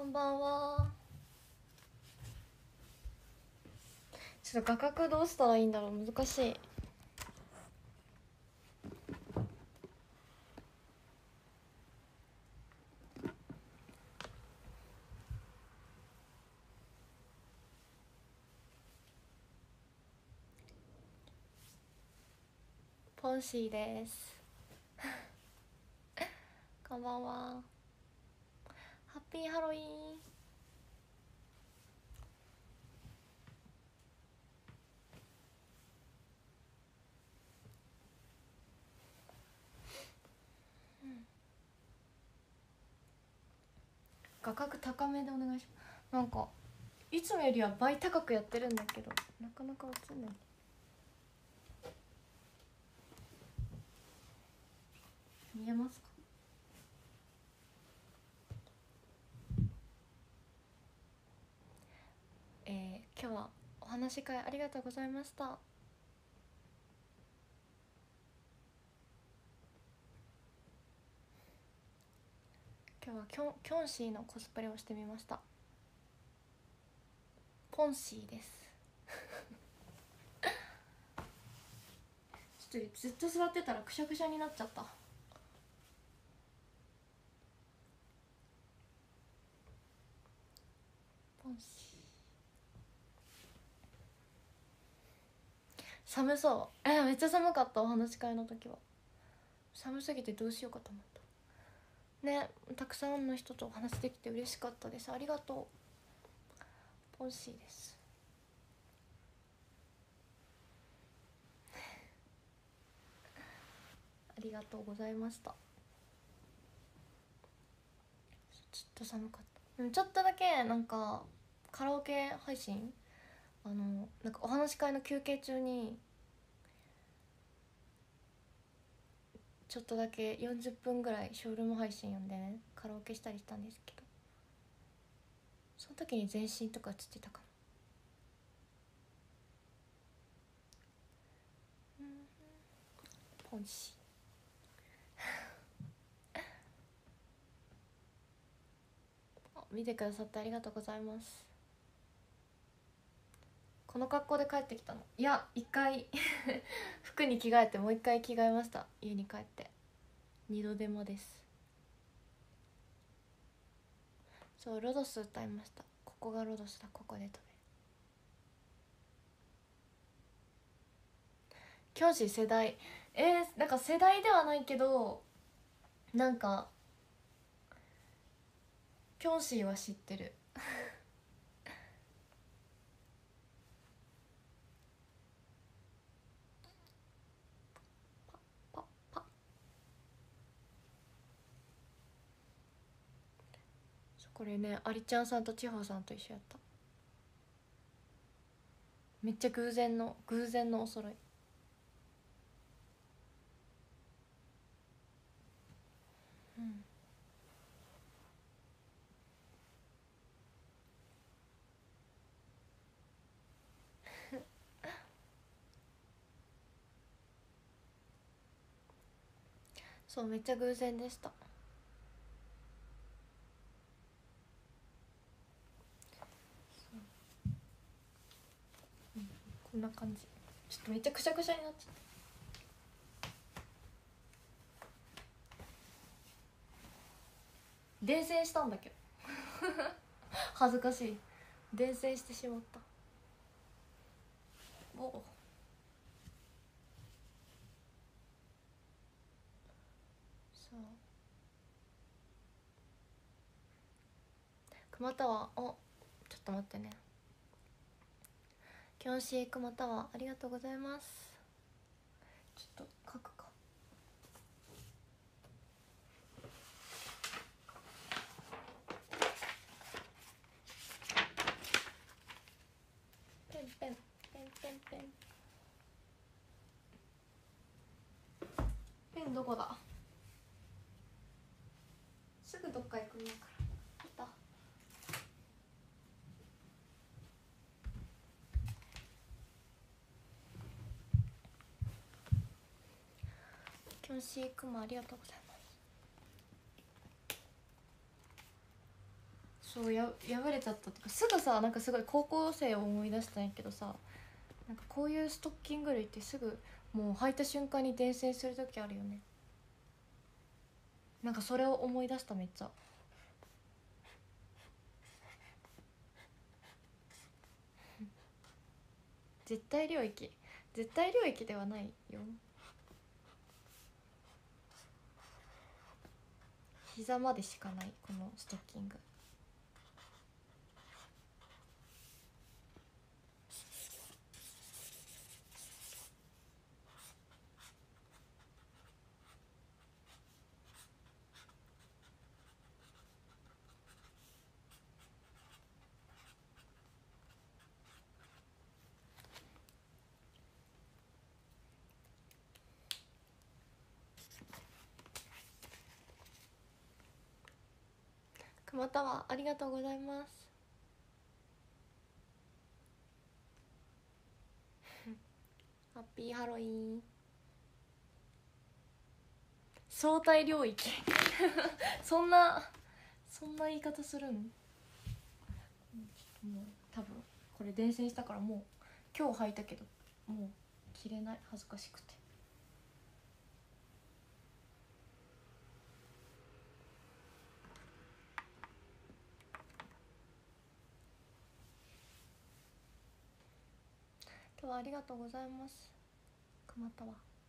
こんばんは。ちょっと画角どうしたらいいんだろう、難しい。ポンシーです。こんばんは。ハッピーハロウィーン。画角高めでお願いします。なんかいつもよりは倍高くやってるんだけど、なかなか映んない。見えますか？今日はお話し会ありがとうございました。今日はキョンシーのコスプレをしてみました。ポンシーです。ちょっとずっと座ってたらくしゃくしゃになっちゃった。ポンシー寒そう。めっちゃ寒かった。お話し会の時は寒すぎてどうしようかと思ったね。たくさんの人とお話できて嬉しかったです。ありがとう。ポンシーです。ありがとうございました。ちょっと寒かった。でもちょっとだけなんかカラオケ配信、なんかお話し会の休憩中にちょっとだけ40分ぐらいショールーム配信読んでね、カラオケしたりしたんですけど、その時に全身とか映ってたかな。ポンシー見てくださってありがとうございます。この格好で帰ってきたの？いや、一回服に着替えてもう一回着替えました。家に帰って二度手間です。そう、ロドス歌いました。ここがロドスだ、ここで飛べる。教師世代、なんか世代ではないけど、なんかキョンシーは知ってる。パッパッ。これね、アリちゃんさんと千穂さんと一緒やった。めっちゃ偶然のお揃い。うん。そう、めっちゃ偶然でした。うん、こんな感じ。ちょっとめっちゃくしゃくしゃになっちゃった。伝染したんだけど恥ずかしい。伝染してしまった。おお、そう、熊田は、ちょっと待ってね。キョンシー熊田はありがとうございます。ちょっと書くか。ペンペンペンペンペンペンどこだ。すぐどっか行くんだから。いた。キョンシークマありがとうございます。 そう破れちゃったっていうか、すぐさなんかすごい高校生を思い出したんやけどさ、なんかこういうストッキング類ってすぐもう履いた瞬間に伝染する時あるよね。なんかそれを思い出した、めっちゃ。絶対領域、絶対領域ではないよ。膝までしかないこのストッキング。熊田はありがとうございます。ハッピーハロウィン。相対領域そんな言い方するん？もう多分これ伝染したから、もう今日履いたけどもう着れない、恥ずかしくて。今日はありがとうございます。熊田は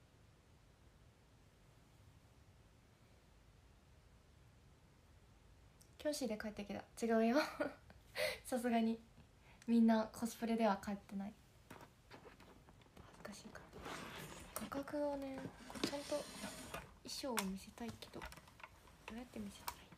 教師で帰ってきた。違うよさすがにみんなコスプレでは帰ってない、恥ずかしいから。価格をね、ちゃんと衣装を見せたいけど、どうやって見せたらいい？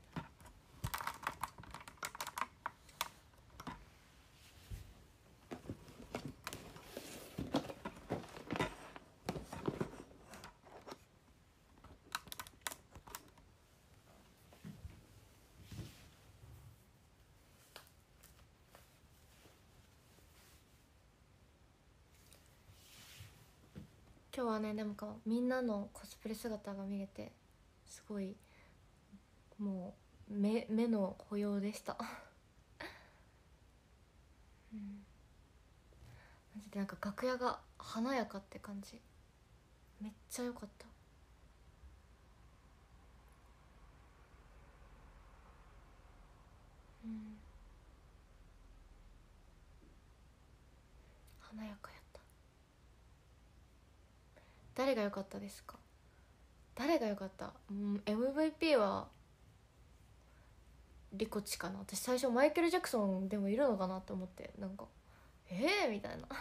今日はね、でもみんなのコスプレ姿が見れてすごいもう目の保養でしたうん、マジでなんか楽屋が華やかって感じ、めっちゃ良かった。うん、華やかやった。誰が良かったですか？誰が良かった？MVP はリコチかな。私最初マイケル・ジャクソンでもいるのかなと思って、なんかみたいな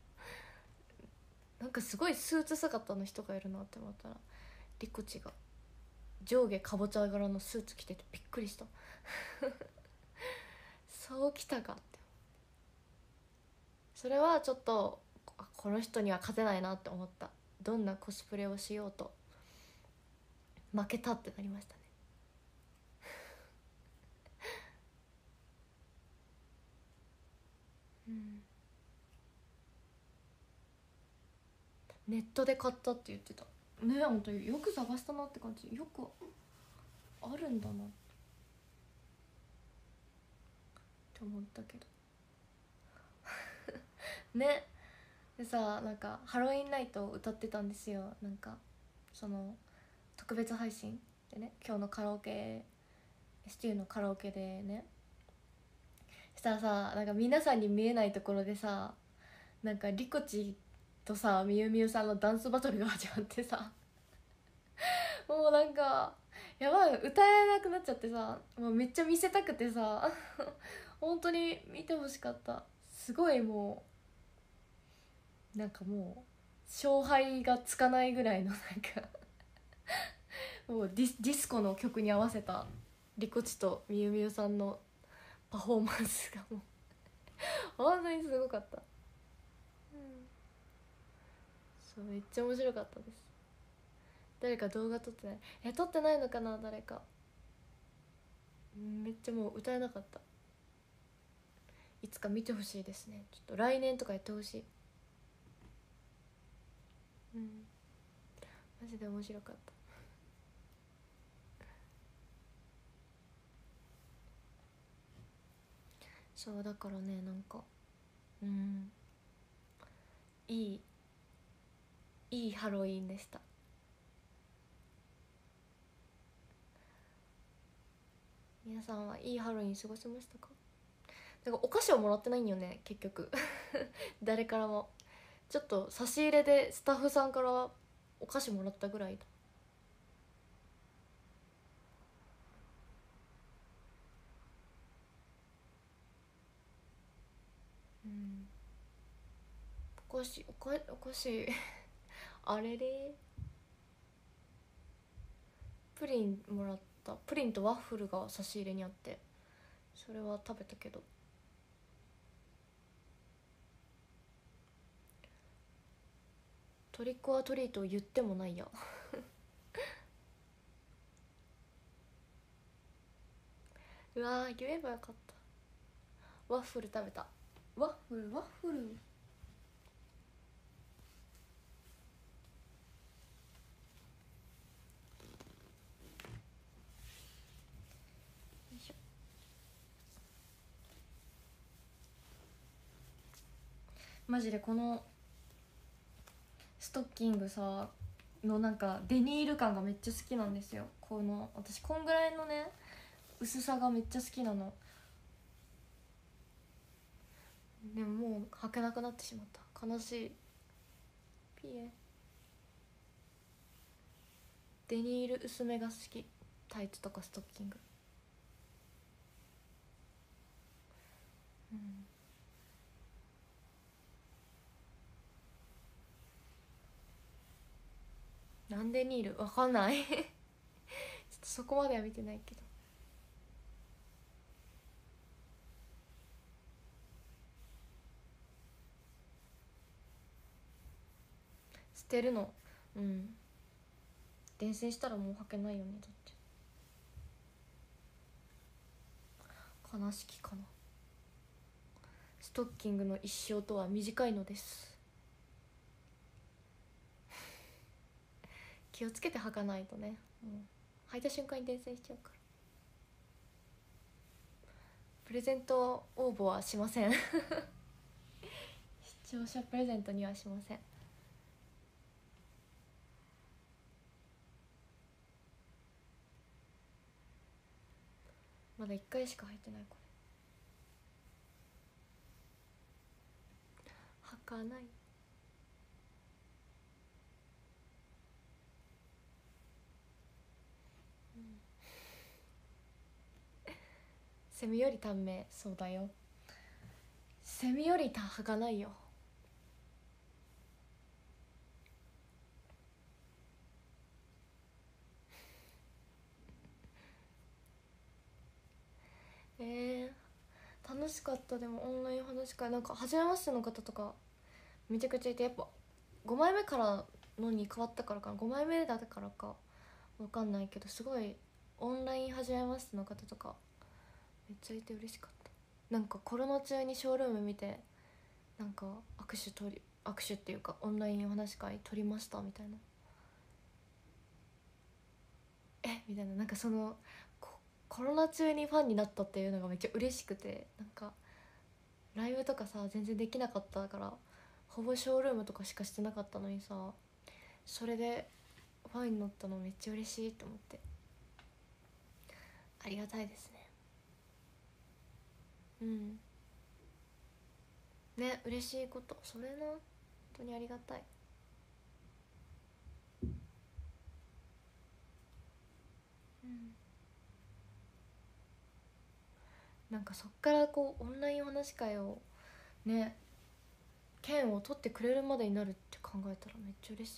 なんかすごいスーツ姿の人がいるなって思ったら、リコチが上下かぼちゃ柄のスーツ着ててびっくりしたそうきたかって。それはちょっとこの人には勝てないなって思った。どんなコスプレをしようと負けたってなりましたねうんネットで買ったって言ってたね。本当によく探したなって感じ。よくあるんだなって思ったけどね。でさ、なんかハロウィンナイトを歌ってたんですよ。なんかその特別配信でね、今日のカラオケ STU のカラオケでね、したらさ、なんか皆さんに見えないところでさ、なんかリコチとさみゆみゆさんのダンスバトルが始まってさもうなんかやばい、歌えなくなっちゃってさ、もうめっちゃ見せたくてさ本当に見てほしかった。すごいもうなんかもう勝敗がつかないぐらいのなんかもうディスコの曲に合わせたリコチとみゆみゆさんのパフォーマンスがもう本当にすごかった、うん、そうめっちゃ面白かったです。誰か動画撮ってない？撮ってないのかな誰か。めっちゃもう歌えなかった。いつか見てほしいですね。ちょっと来年とかやってほしい。うん、マジで面白かった。 そうだからね、なんかうん、いいいいハロウィンでした。皆さんはいいハロウィン過ごせましたか？だからお菓子はもらってないんよね結局誰からも。ちょっと差し入れでスタッフさんからお菓子もらったぐらいだ。うん、お菓子あれれ、プリンもらった。プリンとワッフルが差し入れにあって、それは食べたけど、トリックオアトリートを言ってもないやうわー、言えばよかった。ワッフル食べた。ワッフルよいしょ。マジでこのストッキングさのなんかデニール感がめっちゃ好きなんですよ。この私こんぐらいのね薄さがめっちゃ好きなの。でももう履けなくなってしまった、悲しい。ピエデニール薄めが好き。タイツとかストッキング。うん、なんでニールわかんないちょっとそこまでは見てないけど。捨てるの。うん、伝線したらもう履けないよね。だって悲しきかな。ストッキングの一生とは短いのです。気をつけて履かないとね、もう履いた瞬間に伝線しちゃうから。プレゼント応募はしません視聴者プレゼントにはしません。まだ1回しか履いてない。これ履かない。セミより短命。そうだよ、セミより履かないよ。楽しかった。でもオンライン話し会なんか初めましての方とかめちゃくちゃいて、やっぱ5枚目からのに変わったからかな、5枚目だからか分かんないけど、すごいオンライン初めましての方とかめっちゃいて嬉しかった。なんかコロナ中にショールーム見て、なんか握手っていうかオンラインお話し会撮りましたみたいな、みたいな。なんかそのコロナ中にファンになったっていうのがめっちゃ嬉しくて、なんかライブとかさ全然できなかったから、ほぼショールームとかしかしてなかったのにさ、それでファンになったのめっちゃ嬉しいと思って、ありがたいですね。うんね、嬉しいこと、それな、本当にありがたい。うん、なんかそっからこうオンラインお話し会をね券を取ってくれるまでになるって考えたらめっちゃ嬉し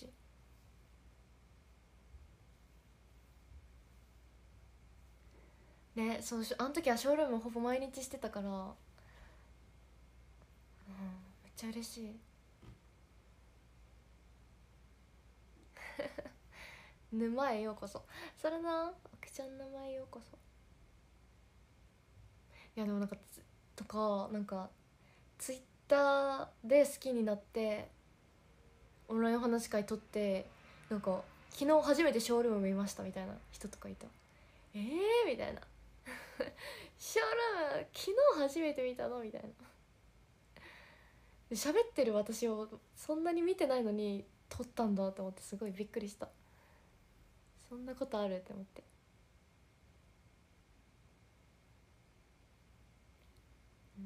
いね。そう、あの時はショールームほぼ毎日してたから、うん、めっちゃ嬉しい。沼へようこそ。それな、あくちゃん沼へようこそ。いやでもなんかとかなんかツイッターで好きになってオンラインお話し会撮って、なんか昨日初めてショールーム見ましたみたいな人とかいた。みたいな。 ショールーム昨日初めて見たのみたいな。喋ってる私をそんなに見てないのに撮ったんだと思ってすごいびっくりした。そんなことあるって思って。うん、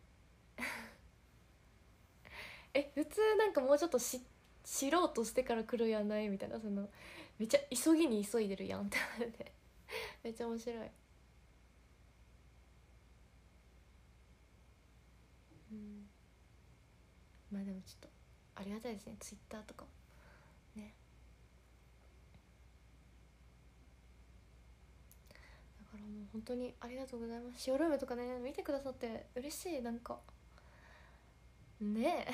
普通なんかもうちょっと知ろうとしてから来るやないみたいな、そのめっちゃ急ぎに急いでるやんってなってめっちゃ面白い。うん、まあでもちょっとありがたいですね、ツイッターとかね。だからもう本当にありがとうございます。シオルームとかね見てくださって嬉しい。なんかね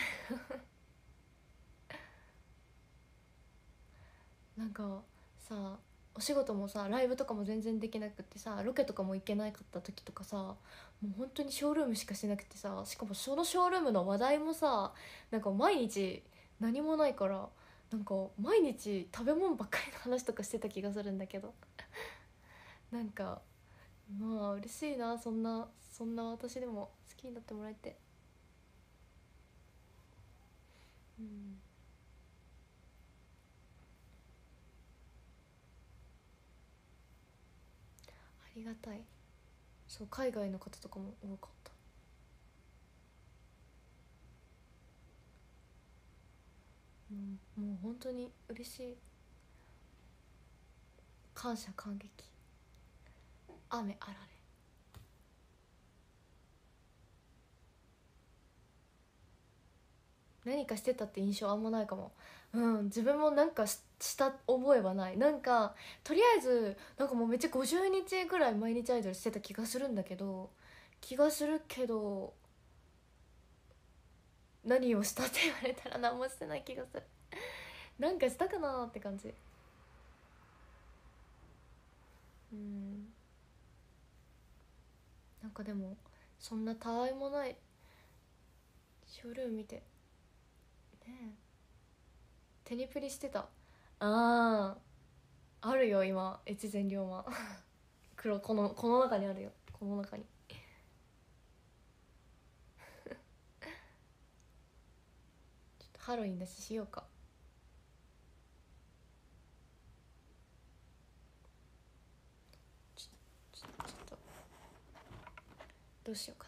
なんかさ、お仕事もさライブとかも全然できなくってさ、ロケとかも行けなかった時とかさ、もう本当にショールームしかしなくてさ、しかもそのショールームの話題もさ、なんか毎日何もないから、なんか毎日食べ物ばっかりの話とかしてた気がするんだけどなんかまあ嬉しいな、そんな私でも好きになってもらえて。うん、ありがたい。そう、海外の方とかも多かった。もう本当に嬉しい。感謝感激。雨あられ。何かしてたって印象あんまないかも。自分もなんかした覚えはない。なんかとりあえずなんかもうめっちゃ50日ぐらい毎日アイドルしてた気がするけど何をしたって言われたら何もしてない気がする。なんかしたかなって感じ。うんなんかでもそんなたわいもないショールーム見てね。テニプリしてた。ああるよ今、越前龍馬この中にあるよ、この中に。ちょっとハロウィンだししようか。ちょっとどうしようか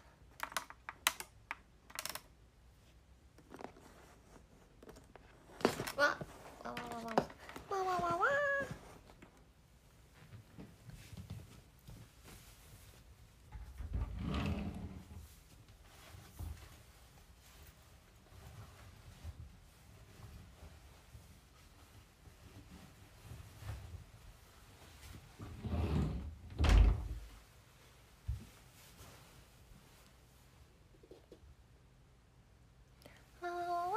な。わわわわわわわわわ。わわわわ。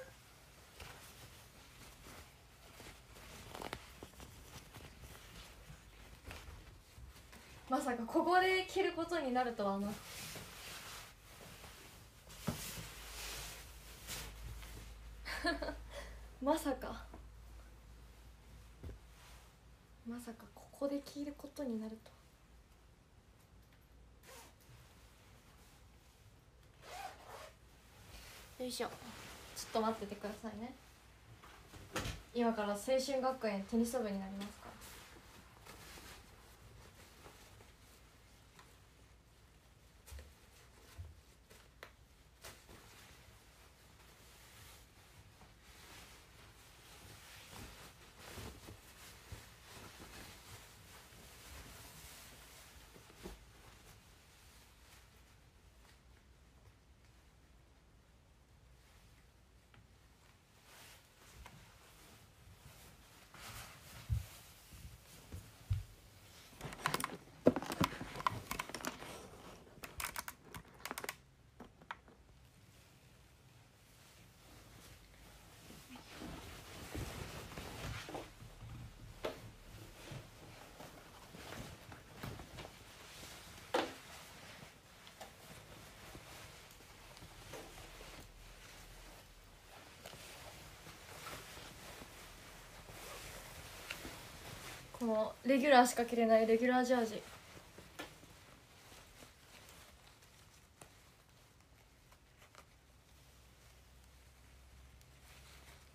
まさかここで着ることになるとはな。まさかここで着ることになると。よいしょ。ちょっと待っててくださいね。今から青春学園テニス部になりますから。このレギュラーしか着れないレギュラージャージ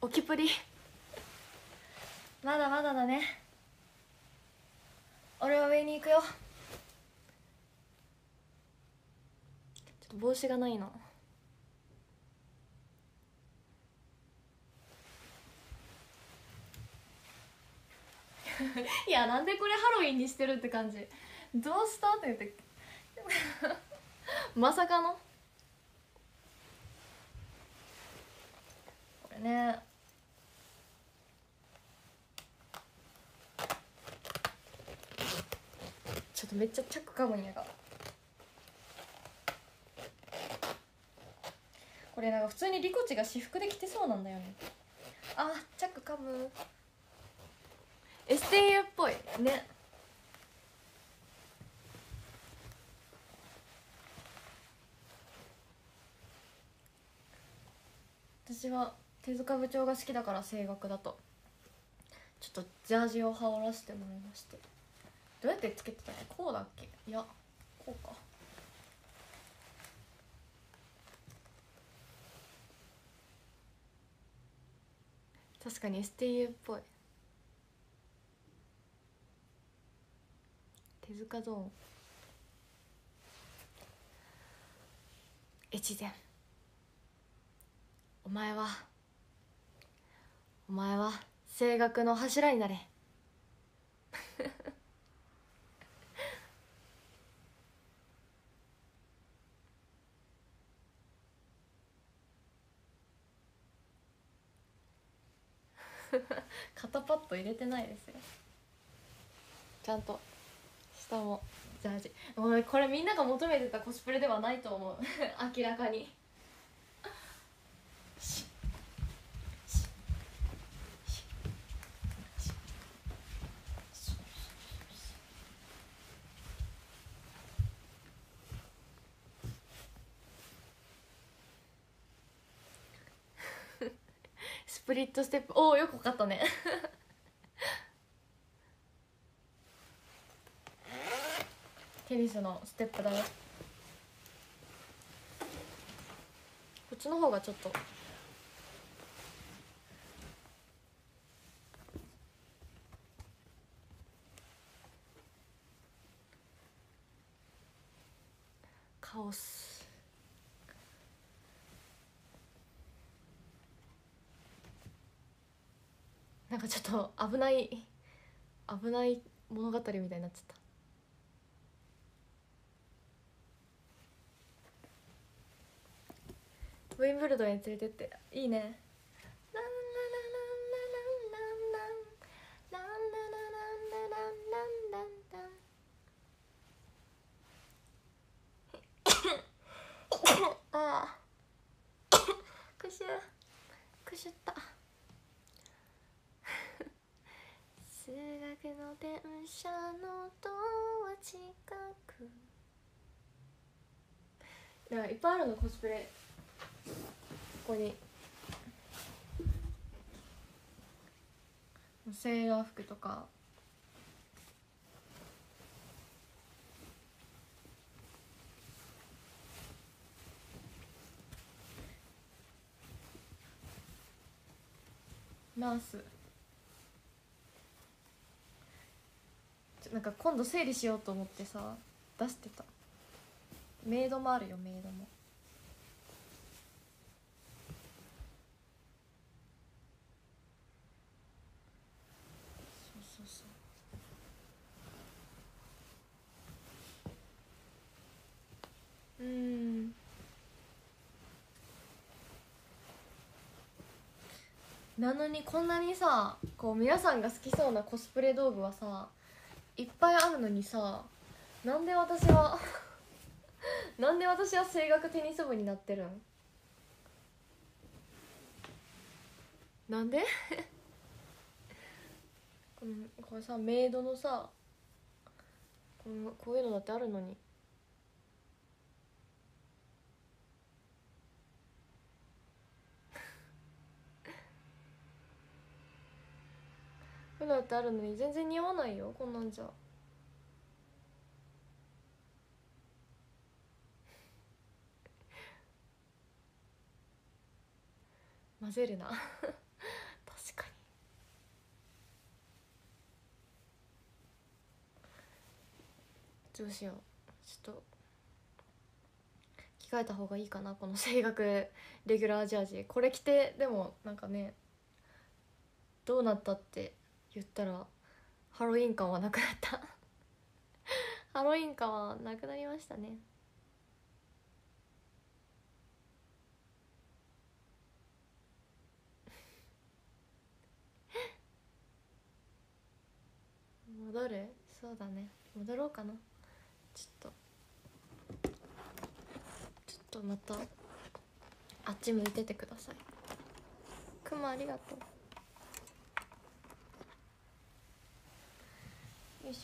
置きプリまだまだだね。俺は上に行くよ。ちょっと帽子がないな。いや、なんでこれハロウィンにしてるって感じ。どうしたって言ってまさかのこれね。ちょっとめっちゃチャックかむんやが。これなんか普通にリコチが私服で着てそうなんだよね。あ、チャックかむ。STU っぽいね。私は手塚部長が好きだから声楽だとちょっとジャージを羽織らせてもらいまして。どうやってつけてたっけ。こうだっけ。いやこうか。確かに STU っぽい。手塚ゾーン越前。お前は声楽の柱になれ。肩パッド入れてないですよ。ちゃんと下もジャージ。おこれみんなが求めてたコスプレではないと思う明らかに。スプリットステップ、おおよく分かったねテニスのステップだよ。こっちの方がちょっとカオス。なんかちょっと危ない物語みたいになっちゃった。ウィンブルドンに連れてっていいね。ああくしゅった数学の電車のドア近く。だからいっぱいあるのコスプレ。ここにセーラー服とかナース。なんか今度整理しようと思ってさ出してた。メイドもあるよ。メイドもそうそうそう。なのにこんなにさこう皆さんが好きそうなコスプレ道具はさいっぱいあるのにさ、なんで私はなんで私は声楽テニス部になってるん。なんでこれさメイドのさこういうのだってあるのに。こういうのだってあるのに全然似合わないよこんなんじゃ。混ぜるなどうしよう、ちょっと着替えた方がいいかな、この声楽レギュラージャージ。これ着てでもなんかね、どうなったって言ったらハロウィン感はなくなったハロウィン感はなくなりましたね。戻る？そうだね、戻ろうかな。ちょっとまたあっち向いててください。くまありがとう。よいしょ。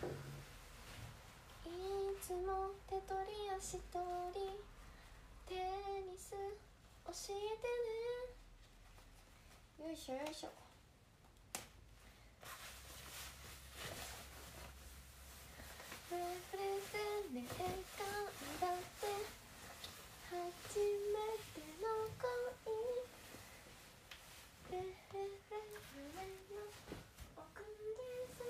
いつも手取り足取りテニス教えてね。よいしょよいしょ。プレプレゼネ頑張って初めての恋レレレレの奥でさ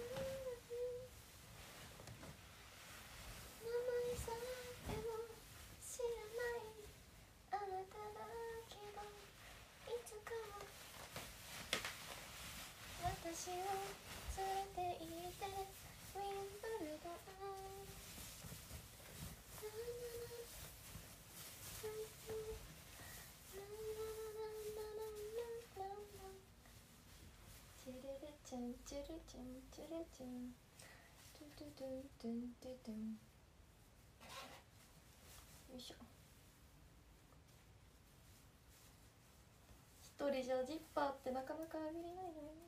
名前さえも知らないあなただけどいつかは私を連れて行ってウィンブルドンチュルルチュンチュルチュンチュルチュントゥトゥトゥントゥントゥトゥン。よいしょ。一人じゃジッパーってなかなかあげれないのよね。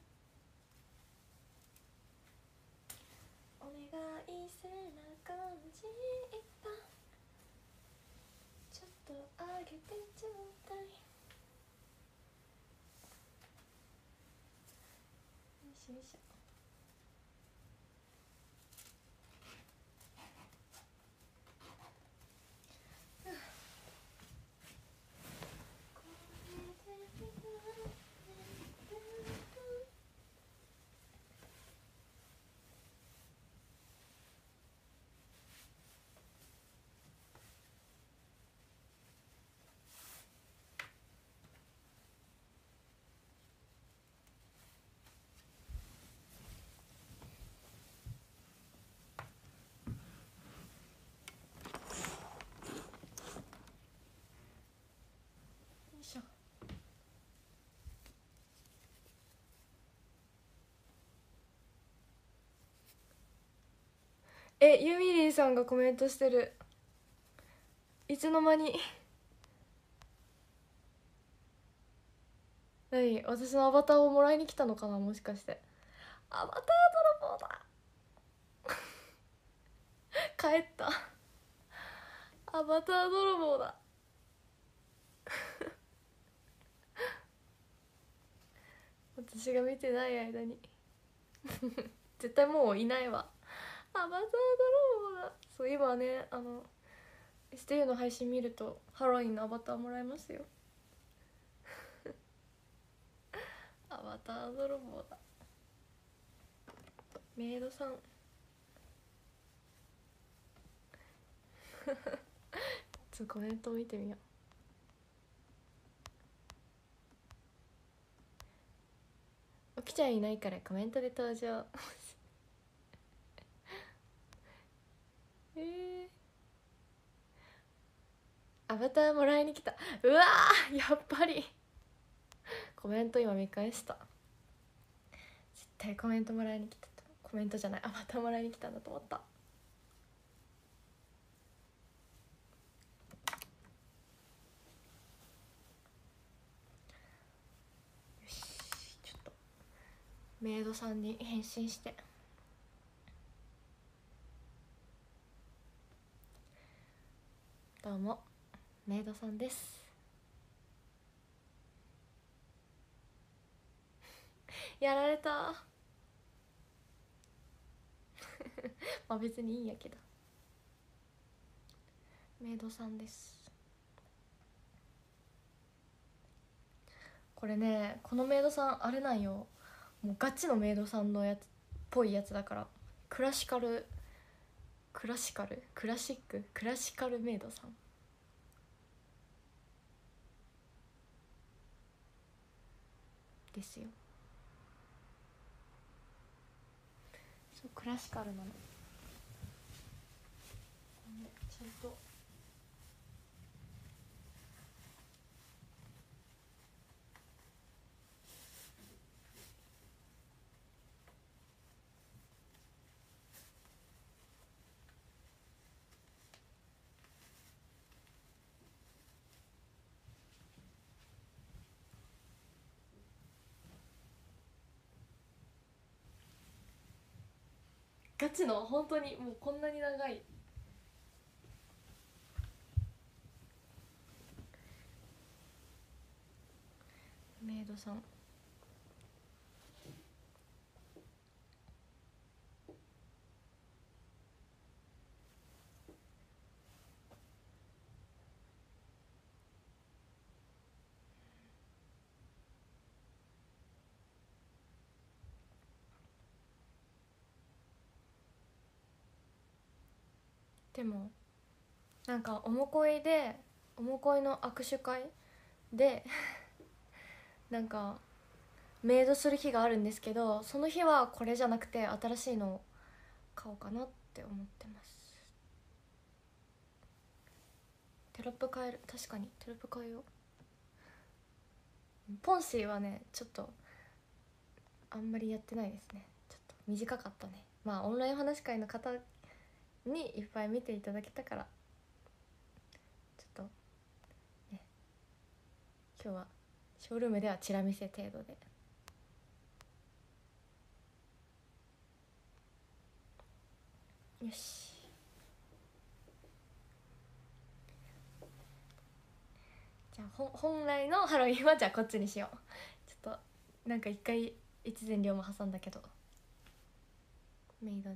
お願い背中のジッパーちょっと上げてちょうだい。よいしょよいしょ。ユミリンさんがコメントしてる。いつの間に何、私のアバターをもらいに来たのかな、もしかして。アバター泥棒だ帰ったアバター泥棒だ私が見てない間に絶対もういないわ。アバター泥棒だ。そう今ね、STU の配信見るとハロウィンのアバターもらえますよアバター泥棒だ。メイドさんちょっとコメント見てみよう。起きちゃいないからコメントで登場アバターもらいに来た。うわー、やっぱりコメント今見返した。絶対コメントもらいに来た。コメントじゃない、アバターもらいに来たんだと思った。よし、ちょっとメイドさんに変身して。どうもメイドさんですやられたまあ別にいいんやけど。メイドさんです。これね、このメイドさんあれなんよ、もうガチのメイドさんのやつっぽいやつだから、クラシカルクラシカルクラシッククラシカルメイドさんですよ。そうクラシカルなの。ちゃんとガチの本当にもうこんなに長いメイドさん。でもなんかおもこいの握手会でなんかメイドする日があるんですけど、その日はこれじゃなくて新しいのを買おうかなって思ってます。テロップ変える。確かにテロップ変えよう。ポンシーはねちょっとあんまりやってないですね。ちょっと短かったね。まあオンライン話し会の方にいっぱい見ていただけたからちょっとね、今日はショールームではチラ見せ程度で。よし、じゃあ本来のハロウィンはじゃあこっちにしよう。ちょっとなんか一回越前龍も挟んだけどメイド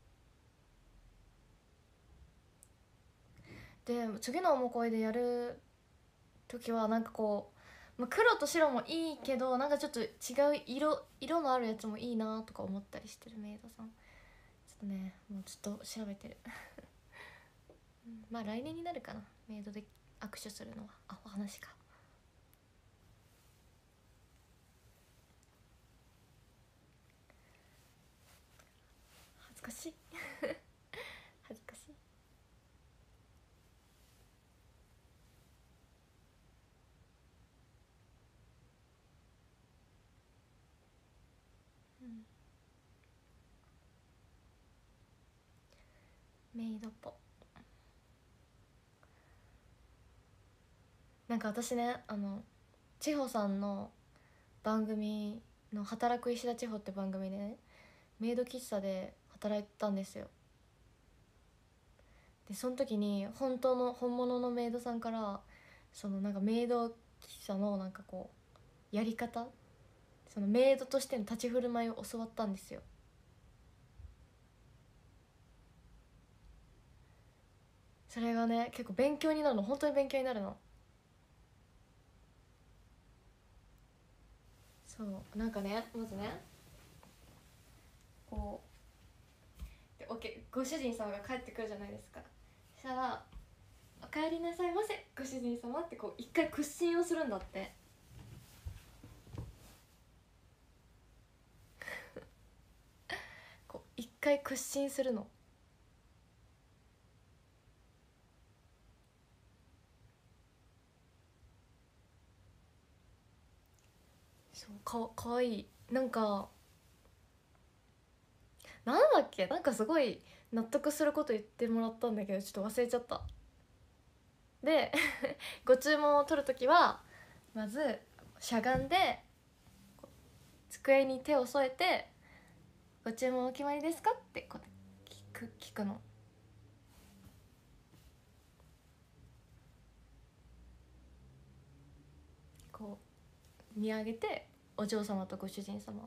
で次のおもこいでやる時はなんかこう、まあ、黒と白もいいけどなんかちょっと違う色のあるやつもいいなとか思ったりしてるメイドさん。ちょっとねもうちょっと調べてるまあ来年になるかな、メイドで握手するのは。あ、お話か。恥ずかしい恥ずかしい。メイドポなんか私ね千穂さんの番組の「働く石田千穂」って番組でねメイド喫茶で働いてたんですよ。でその時に本物のメイドさんからそのなんかメイド喫茶のなんかこうやり方、そのメイドとしての立ち振る舞いを教わったんですよ。それがね結構勉強になるの、本当に勉強になるの。そうなんかねまずねこうでご主人様が帰ってくるじゃないですか。そしたら「お帰りなさいませご主人様」ってこう一回屈伸をするんだってこう一回屈伸するの。そうかわいい。なんかなんだっけ、なんかすごい納得すること言ってもらったんだけどちょっと忘れちゃった。でご注文を取るときはまずしゃがんで机に手を添えて「ご注文お決まりですか?」ってこう聞くの。こう見上げてお嬢様とご主人様、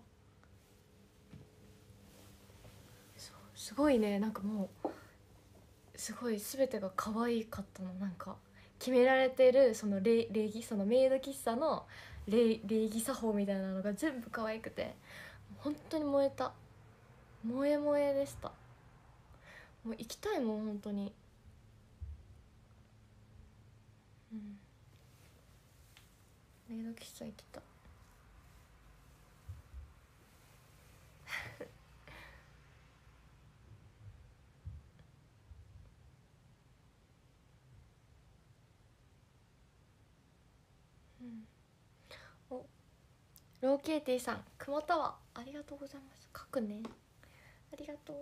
そうすごいね、なんかもうすごい全てが可愛かったの。なんか決められてるその礼儀、そのメイド喫茶の礼儀作法みたいなのが全部可愛くて本当に燃えた、萌え萌えでした。 もう行きたいもん本当に。メイド喫茶行ってた。お、ローケーティさん、雲タワーありがとうございます。書くね、ありがとう。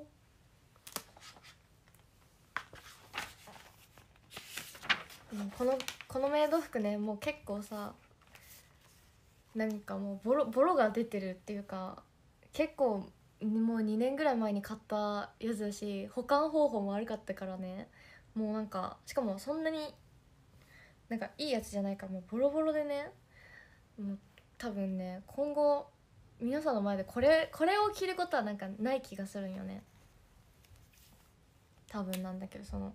このメイド服ね、もう結構さ、なんかもうボロが出てるっていうか、結構もう2年ぐらい前に買ったやつだし、保管方法も悪かったからね、もうなんかしかもそんなになんかいいやつじゃないから、もうボロボロでね、もう多分ね、今後皆さんの前でこれを着ることはなんかない気がするんよね、多分。なんだけど、その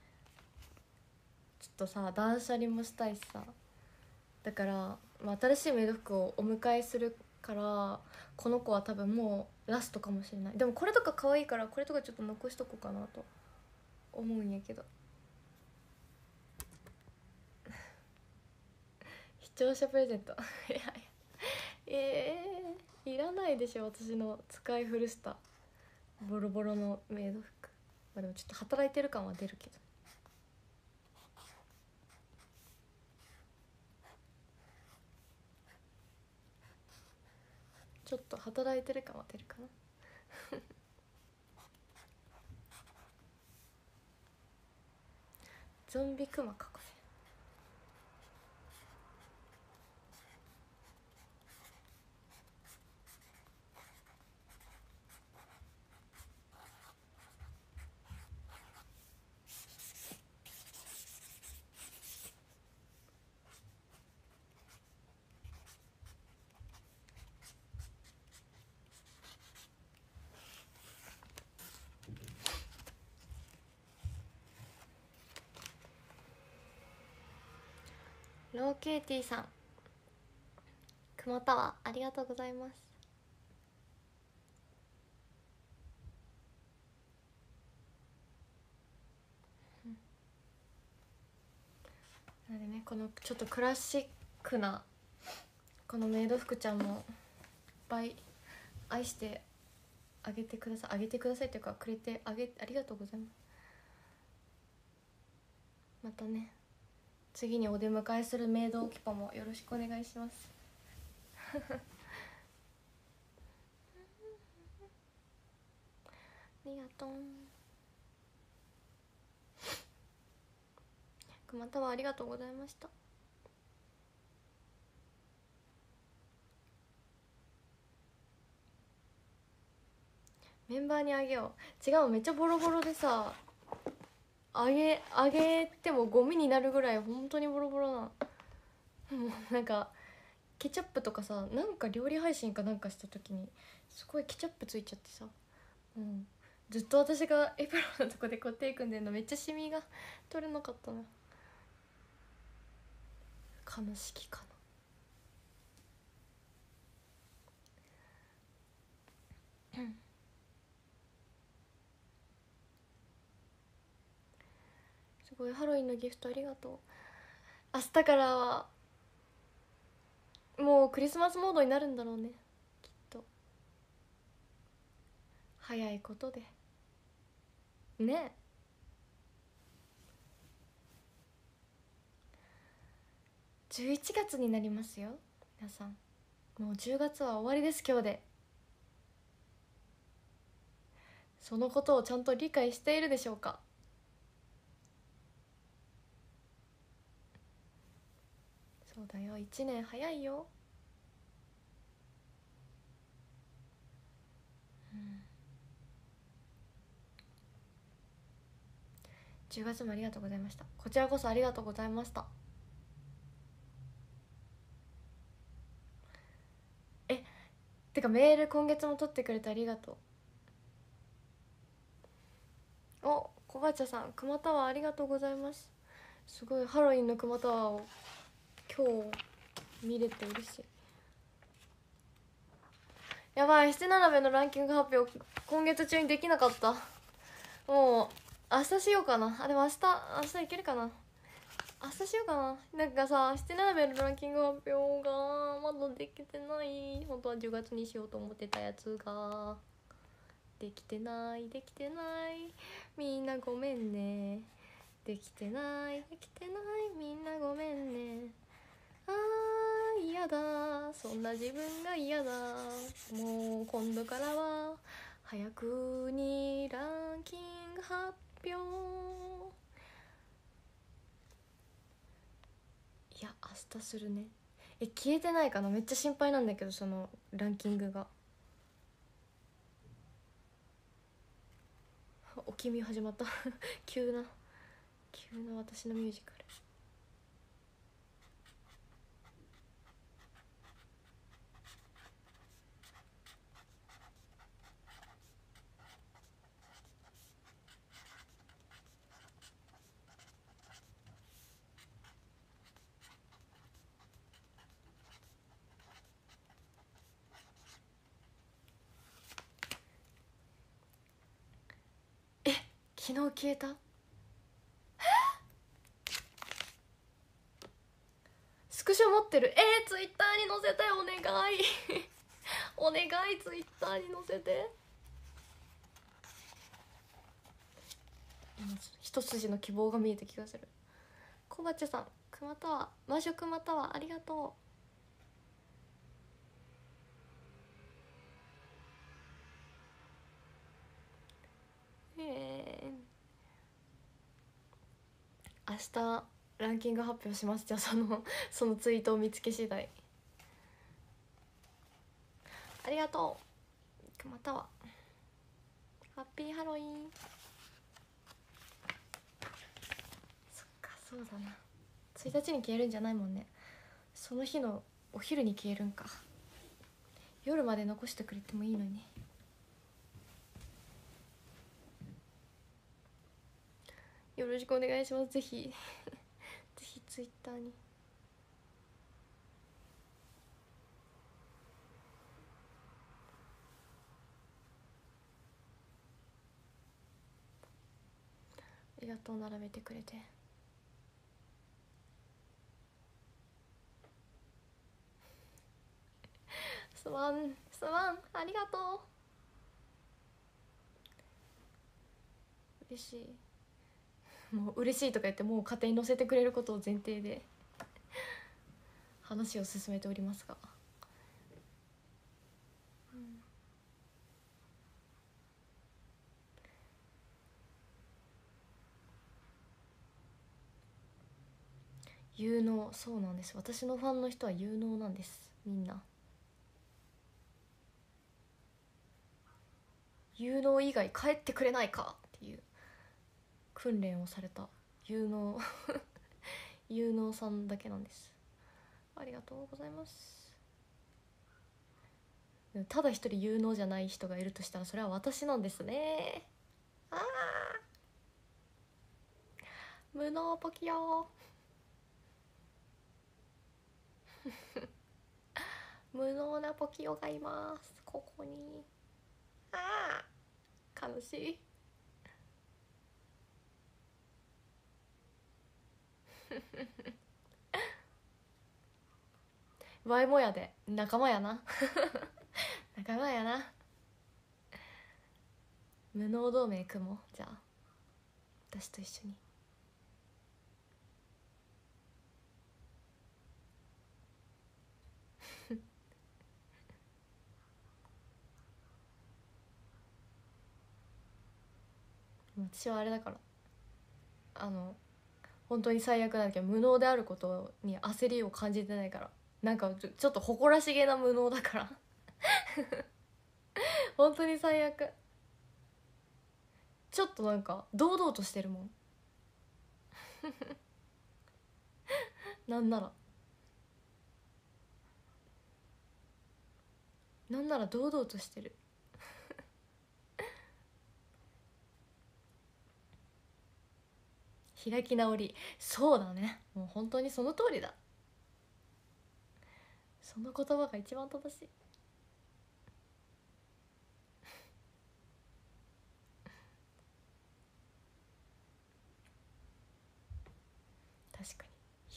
ちょっとさ、断捨離もしたいしさ、だから、まあ、新しいメイド服をお迎えするから、この子は多分もうラストかもしれない。でもこれとか可愛いから、これとかちょっと残しとこうかなと思うんやけど。視聴者プレゼントいやいらないでしょ、私の使い古したボロボロのメイド服。まあでもちょっと働いてる感は出るけど、ちょっと働いてる感は出るかなゾンビクマかこせ。ローケーティさん、くまタワーありがとうございます。なのでね、このちょっとクラシックなこのメイド服ちゃんもいっぱい愛してあげてください。あげてくださいというか、くれてありがとうございます。またね、次にお出迎えするメイドキパもよろしくお願いしますありがとう。くまたはありがとうございました。メンバーにあげよう。違う、めっちゃボロボロでさ、あげてもゴミになるぐらい本当にボロボロな。もうなんかケチャップとかさ、なんか料理配信かなんかした時にすごいケチャップついちゃってさ、ずっと私がエプロンのとこでこう手組んでんの、めっちゃシミが取れなかったな。悲しきかな。すごい、ハロウィンのギフトありがとう。明日からはもうクリスマスモードになるんだろうね、きっと。早いことでね。11月になりますよ皆さん。もう10月は終わりです、今日で。そのことをちゃんと理解しているでしょうか。そうだよ、1年早いよ。10月もありがとうございました。こちらこそありがとうございました。てかメール今月も取ってくれてありがとう。お、小バチャさん、くまタワーありがとうございます。すごい、ハロウィンのくまタワーを今日見れて嬉しい。やばい、七並べのランキング発表今月中にできなかった。も明日しようかな。あ、でも明日いけるかな。明日しようかな。なんかさ、して並べるランキング発表がまだできてない。本当は10月にしようと思ってたやつができてない。みんなごめんね。できてない。みんなごめんね。あー嫌だ、そんな自分が嫌だ。もう今度からは早くにランキング発表。いや明日するね。消えてないかな、めっちゃ心配なんだけど、そのランキングが。おきみ始まった急な私のミュージカル。昨日消えた。スクショ持ってる。ツイッターに載せてお願いお願い、ツイッターに載せて。今一筋の希望が見えた気がする。コバチェさん、熊タワー、魔女熊タワーありがとう。明日ランキング発表します。じゃあそのツイートを見つけ次第。ありがとう熊タワー。ハッピーハロウィン。そっか、そうだな、1日に消えるんじゃないもんね。その日のお昼に消えるんか。夜まで残してくれてもいいのに。よろしくお願いします。ぜひぜひツイッターに。ありがとう、並べてくれて。すまんありがとう。嬉しい。もう嬉しいとか言って、もう勝手に載せてくれることを前提で話を進めておりますが、有能。そうなんです、私のファンの人は有能なんです。みんな有能以外帰ってくれないかっていう訓練をされた有能有能さんだけなんです。ありがとうございます。ただ一人有能じゃない人がいるとしたら、それは私なんですね。あー、無能ポキヨ無能なポキヨがいます、ここに。あー、悲しいワイもやで仲間やな仲間やな。無能同盟組もう。じゃあ私と一緒に。私はあれだから、本当に最悪なんだけど、無能であることに焦りを感じてないから、なんかちょっと誇らしげな無能だから本当に最悪。ちょっとなんか堂々としてるもんなんなら堂々としてる開き直り。そうだね、もう本当にその通りだ。その言葉が一番正しい。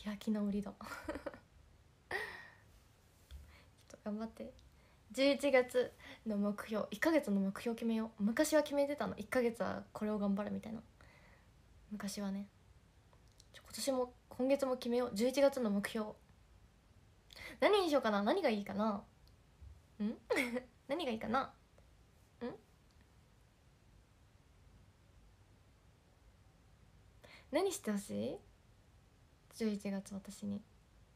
開き直りだちょっと頑張って。11月の目標、1ヶ月の目標決めよう。昔は決めてたの、1ヶ月はこれを頑張るみたいな。昔はね。今月も決めよう。11月の目標何にしようかな。何がいいかな。何がいいかな。何してほしい。11月私に。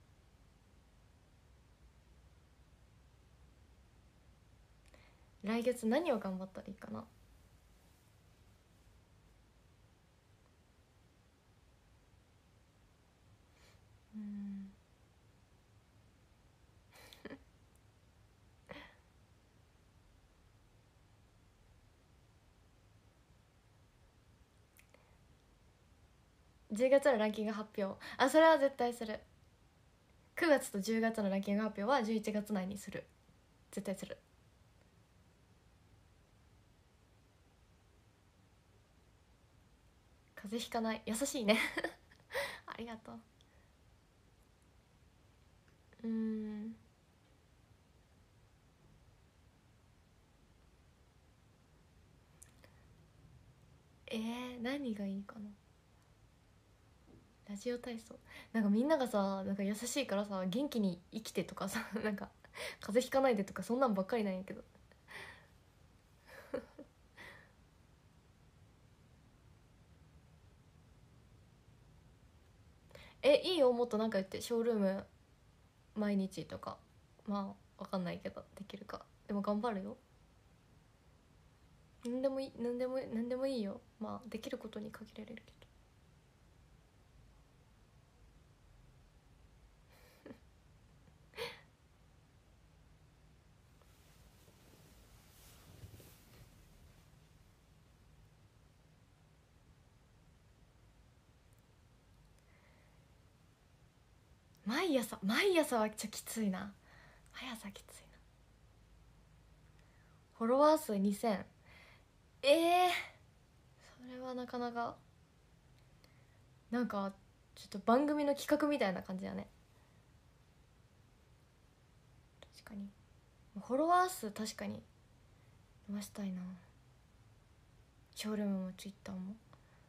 来月何を頑張ったらいいかな。10月のランキング発表、あ、それは絶対する。9月と10月のランキング発表は11月内にする。絶対する。風邪ひかない。優しいねありがとう。何がいいかな。ラジオ体操、なんかみんながさ、なんか優しいからさ、元気に生きてとかさなんか風邪ひかないでとかそんなんばっかりなんやけどいいよ、もっとなんか言って。ショールーム毎日とか、まあわかんないけどできるか。でも頑張るよ。何でもいい、何でもいいよ。まあできることに限られるけど毎朝はちょっときついな。毎朝きついな。フォロワー数2000。それはなかなか、なんかちょっと番組の企画みたいな感じだね。確かにフォロワー数確かに伸ばしたいな。ショールームもツイッターも。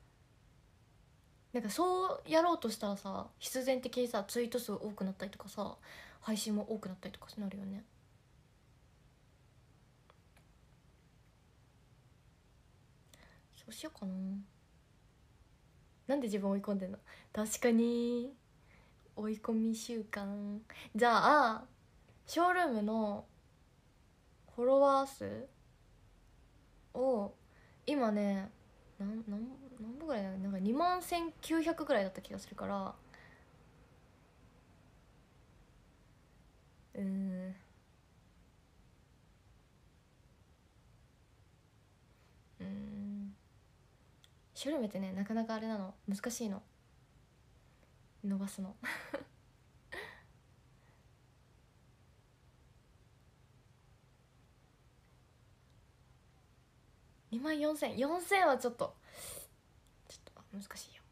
なんかそうやろうとしたらさ、必然的にさツイート数多くなったりとかさ、配信も多くなったりとかなるよね。そうしようかな。なんで自分追い込んでんの。確かに追い込み習慣。じゃあショールームのフォロワー数を今ね、何歩ぐらいだ、なんか2万1900ぐらいだった気がするから、ショルメってね、なかなかあれなの、難しいの、伸ばすの2万4000はちょっと難しいよ。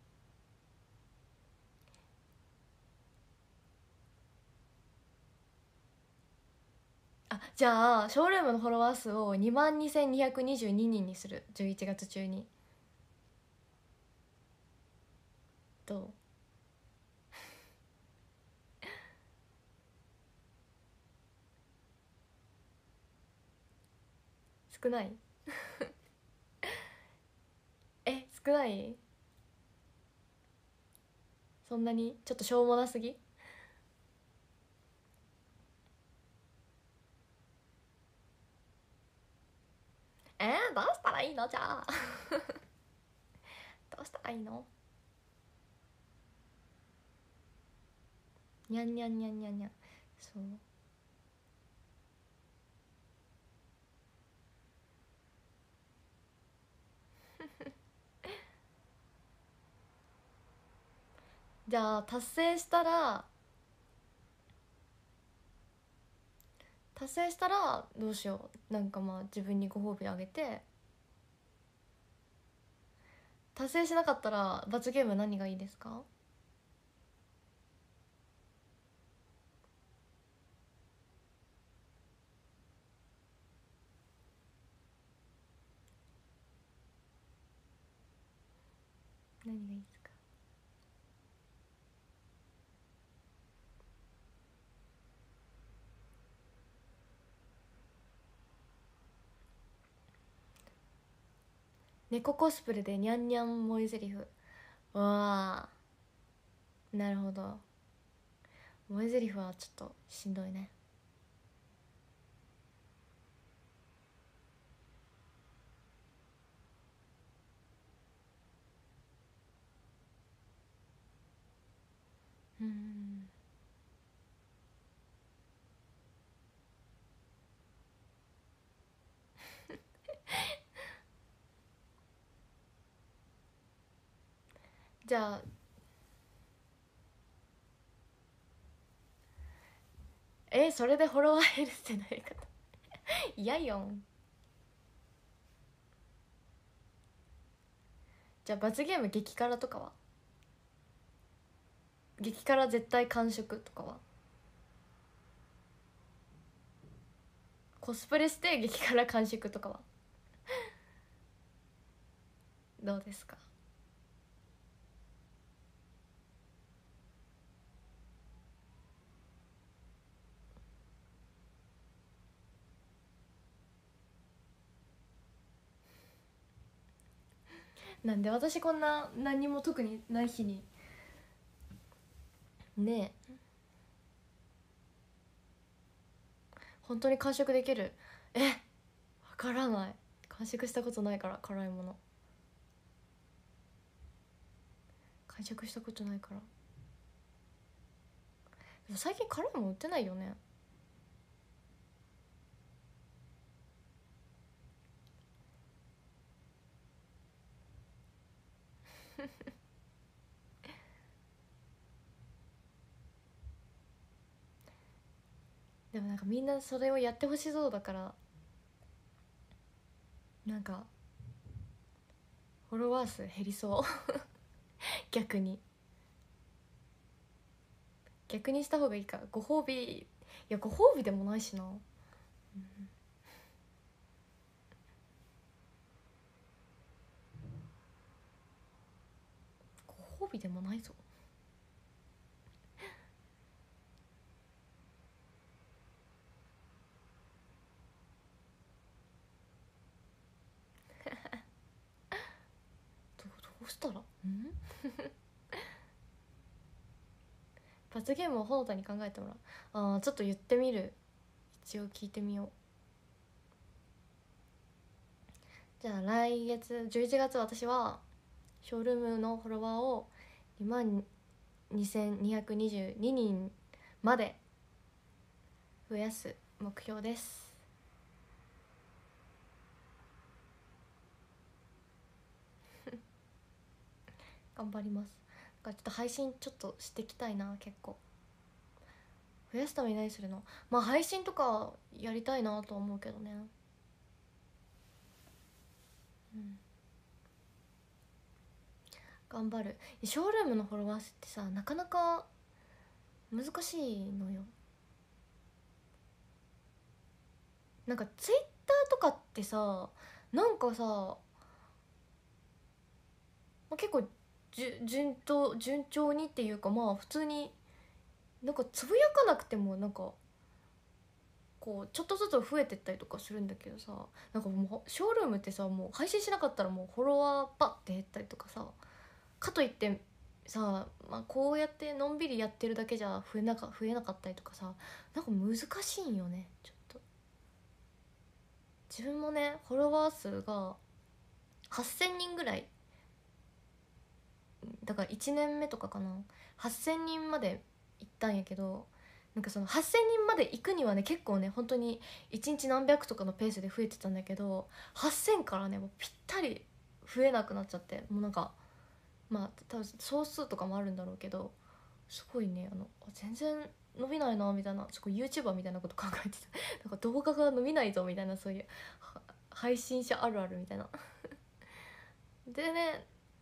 あ、じゃあショールームのフォロワー数を2万2222人にする。11月中に。どう。少ない少ない。そんなにちょっとしょうもなすぎ。どうしたらいいの。じゃあどうしたらいいの。にゃんにゃんにゃんにゃんにゃん。そうじゃあ達成したらどうしよう。なんかまあ自分にご褒美あげて。達成しなかったら罰ゲーム何がいいですか。 何がいいですか？猫コスプレでニャンニャン萌えゼリフ。わあ、なるほど。萌えゼリフはちょっとしんどいね。うん。じゃあそれでフォロワー減るってないか嫌よん。じゃあ罰ゲーム激辛とかは？激辛絶対完食とかは？コスプレして激辛完食とかはどうですか？なんで私こんな何にも特にない日にねえ本当に完食できる？わからない。完食したことないから。辛いもの完食したことないから。でも最近辛いもん売ってないよね。でもなんかみんなそれをやってほしそうだからなんかフォロワー数減りそう逆にした方がいいか。ご褒美。いやご褒美でもないしな、ご褒美でもないぞ。どうしたら罰ゲームをほのかに考えてもらう。ちょっと言ってみる。一応聞いてみよう。じゃあ来月11月私はショールームのフォロワーを22,222人まで増やす目標です。頑張ります。ちょっと配信ちょっとしていきたいな。結構増やすために何するの？まあ配信とかやりたいなとは思うけどね。頑張る。ショールームのフォロワーってさなかなか難しいのよ。なんかツイッターとかってさなんかさ、結構順調にっていうかまあ普通になんかつぶやかなくてもなんかこうちょっとずつ増えてったりとかするんだけどさ、なんかもうショールームってさもう配信しなかったらもうフォロワーパッて減ったりとかさ、かといってさ、こうやってのんびりやってるだけじゃ増えなかったりとかさ、なんか難しいんよね。ちょっと自分もねフォロワー数が8,000人ぐらいだから1年目とかかな、8,000人まで行ったんやけど、なんかその8,000人まで行くにはね結構ね本当に1日何百とかのペースで増えてたんだけど、8,000からねもうぴったり増えなくなっちゃって、もうなんか多分総数とかもあるんだろうけど、すごいね全然伸びないなみたいな、すごい YouTuber みたいなこと考えてたなんか動画が伸びないぞみたいな、そういう配信者あるあるみたいなでね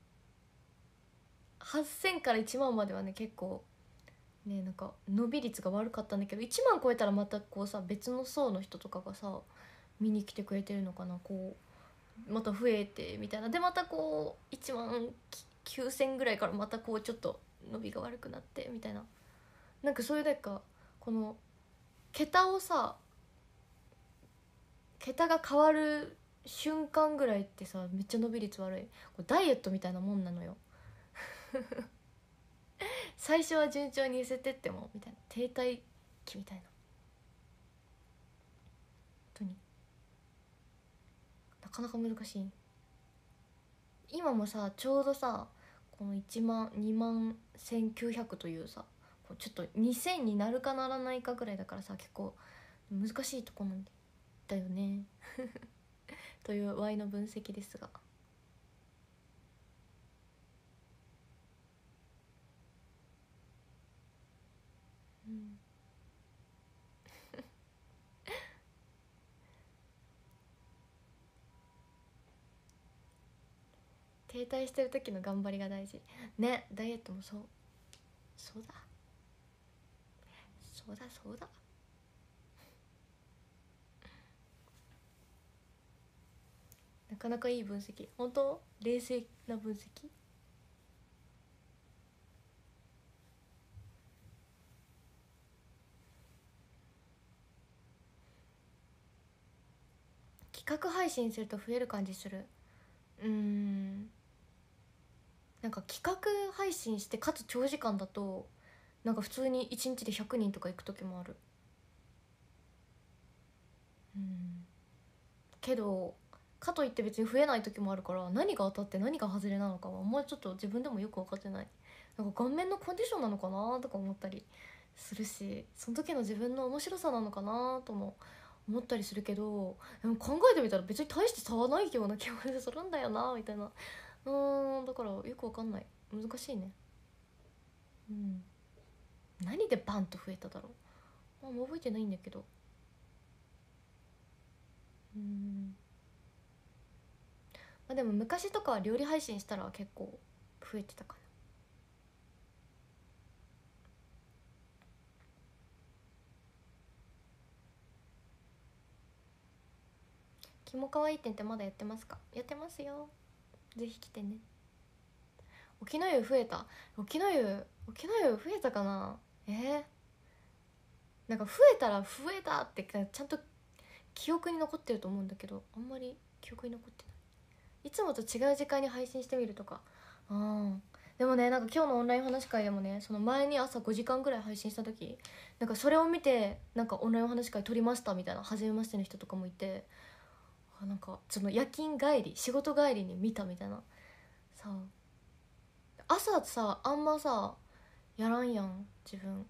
8,000から1万まではね結構ねなんか伸び率が悪かったんだけど、1万超えたらまたこうさ別の層の人とかがさ見に来てくれてるのかな、こうまた増えてみたいなでまたこう1万 9000ぐらいからまたこうちょっと伸びが悪くなってみたいな、なんかそういうなんかこの桁が変わる瞬間ぐらいってさめっちゃ伸び率悪い。これダイエットみたいなもんなのよ最初は順調に痩せてってもみたいな停滞期みたいな、本当になかなか難しい。今もさちょうどさこの1万2万1900というさこうちょっと2000になるかならないかぐらいだからさ結構難しいとこなんだよねという Y の分析ですが、うん、停滞してる時の頑張りが大事ね。ダイエットもそうだそうだ。なかなかいい分析。本当冷静な分析。企画配信すると増える感じする。なんか企画配信してかつ長時間だとなんか普通に1日で100人とか行く時もある。けどかといって別に増えない時もあるから何が当たって何が外れなのかはもうちょっと自分でもよく分かってない。なんか顔面のコンディションなのかなとか思ったりするし、その時の自分の面白さなのかなとも思ったりするけど、でも考えてみたら別に大して差はないような気もするんだよなみたいな。だからよく分かんない。難しいね。何でバンと増えただろう。もう覚えてないんだけど。まあ、でも昔とかは料理配信したら結構増えてたかな。キモかわいい店ってまだやってますか？やってますよ、ぜひ来てね。沖の湯増えた。沖の湯増えたかな。なんか増えたら増えたってちゃんと記憶に残ってると思うんだけど、あんまり記憶に残ってない。いつもと違う時間に配信してみるとか。でもね、なんか今日のオンライン話し会でもね、その前に朝5時間ぐらい配信した時、なんかそれを見てなんかオンライン話し会撮りましたみたいな初めましての人とかもいて、なんかその夜勤帰り仕事帰りに見たみたいなさ。朝さあんまさやらんやん自分。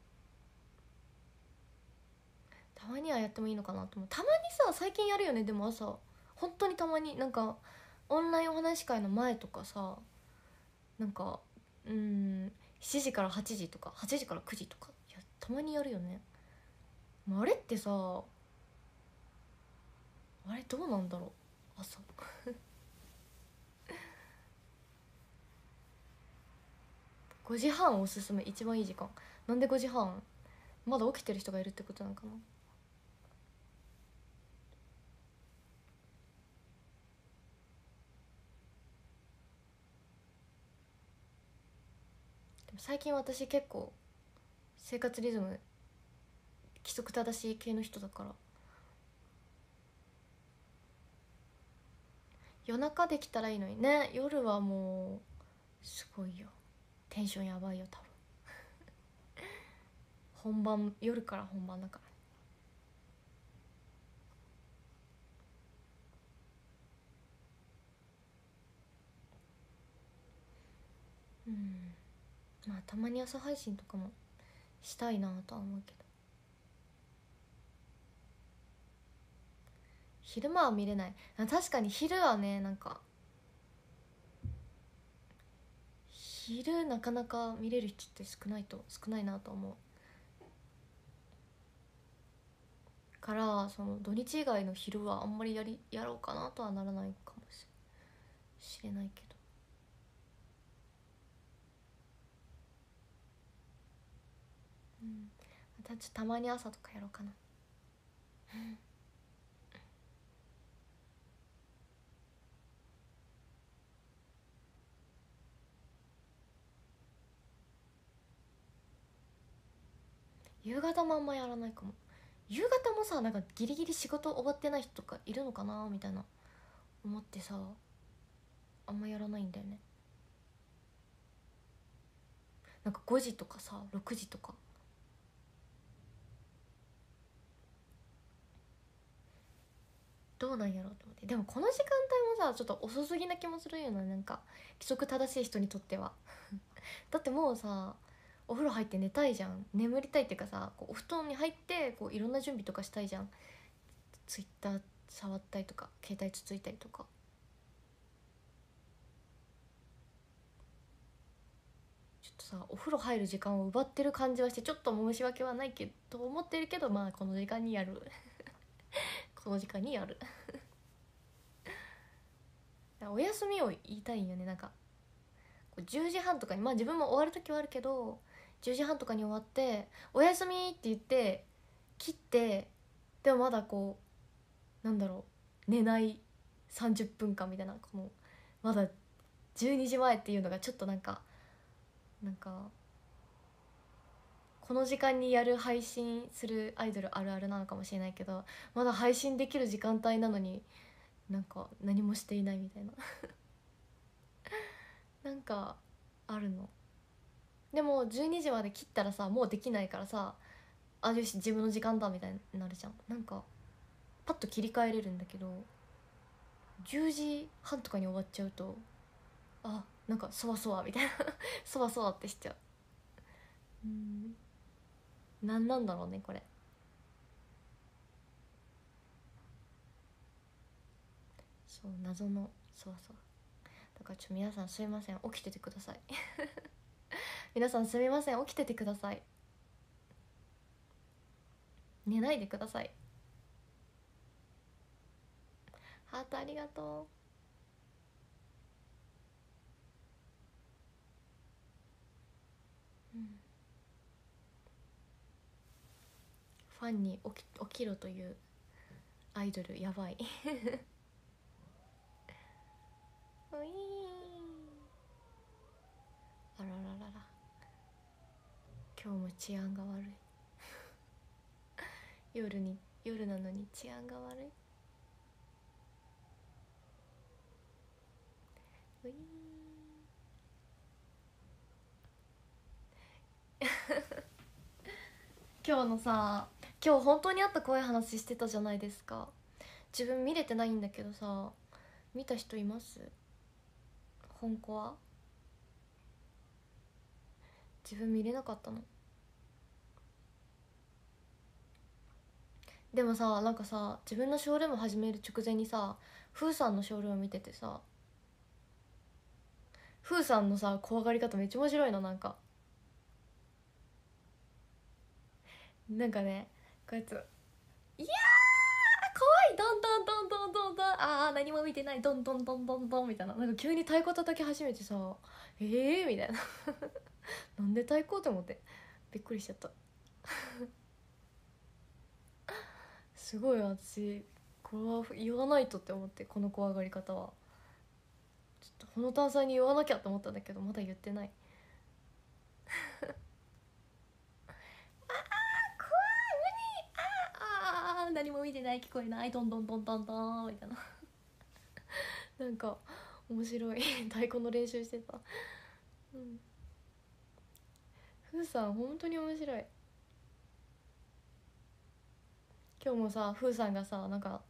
たまにはやってもいいのかなと思う。たまにさ最近やるよね。でも朝本当にたまになんかオンラインお話し会の前とかさ、なんか7時から8時とか8時から9時とかたまにやるよね。あれってさあれどうなんだろう朝5時半おすすめ、一番いい時間。なんで5時半？まだ起きてる人がいるってことなのかな。でも最近私結構生活リズム規則正しい系の人だから、夜中できたらいいのにね。夜はもうすごいよ、テンションやばいよ多分本番夜から本番だから。まあたまに朝配信とかもしたいなとは思うけど、昼間は見れない。確かに昼はね、なんか昼なかなか見れる人って少ないなと思うから、その土日以外の昼はあんまりやろうかなとはならないかもしれないけど。たまに朝とかやろうかな。 夕方もあんまやらないかも。夕方もさ、なんかギリギリ仕事終わってない人とかいるのかなみたいな思ってさ、あんまやらないんだよね。なんか5時とかさ6時とかどうなんやろうと思って。でもこの時間帯もさちょっと遅すぎな気もするよな、なんか規則正しい人にとってはだってもうさお風呂入って寝たいじゃん、眠りたいっていうかさ、こうお布団に入ってこういろんな準備とかしたいじゃん。ツイッター触ったりとか携帯つついたりとか。ちょっとさお風呂入る時間を奪ってる感じはしてちょっと申し訳はないけど思ってるけど、まあこの時間にやるこの時間にやるお休みを言いたいんよね。なんか10時半とかに、まあ自分も終わる時はあるけど10時半とかに終わっておやすみって言って切って、でもまだこうなんだろう、寝ない30分間みたいな、このまだ12時前っていうのがちょっとなんかこの時間にやる配信するアイドルあるあるなのかもしれないけど、まだ配信できる時間帯なのになんか何もしていないみたいななんかあるの。でも12時まで切ったらさもうできないからさ、あよし自分の時間だみたいになるじゃん。なんかパッと切り替えれるんだけど10時半とかに終わっちゃうと、あなんかそわそわみたいなそわそわってしちゃう。何なんだろうねこれ。そう謎のそわそわだから皆さんすいません起きててください皆さんすみません起きててください。寝ないでください。ハートありがとう、ファンに起きろというアイドルやばいういーあらららら、今日も治安が悪い夜なのに治安が悪い。うい今日のさ、今日本当にあった怖い話してたじゃないですか。自分見れてないんだけどさ、見た人います？本コア自分見れなかったの。でもさなんかさ自分のショールーム始める直前にさフーさんのショールーム見ててさ、フーさんのさ怖がり方めっちゃ面白いの。なんかねこうやっていやー怖い、ドンドンドンドンドンドン、ああ何も見てない、ドンドンドンドンドンみたいな、なんか急に太鼓叩き始めてさみたいななんで太鼓と思ってびっくりしちゃったすごい私これは言わないとって思って、この怖がり方はちょっとこの炭酸に言わなきゃと思ったんだけどまだ言ってないあー何も見てない、聞こえない、どんどんどんどんどんみたいななんか面白い太鼓の練習してた。ふーさん本当に面白い。今日もさふーさんがさ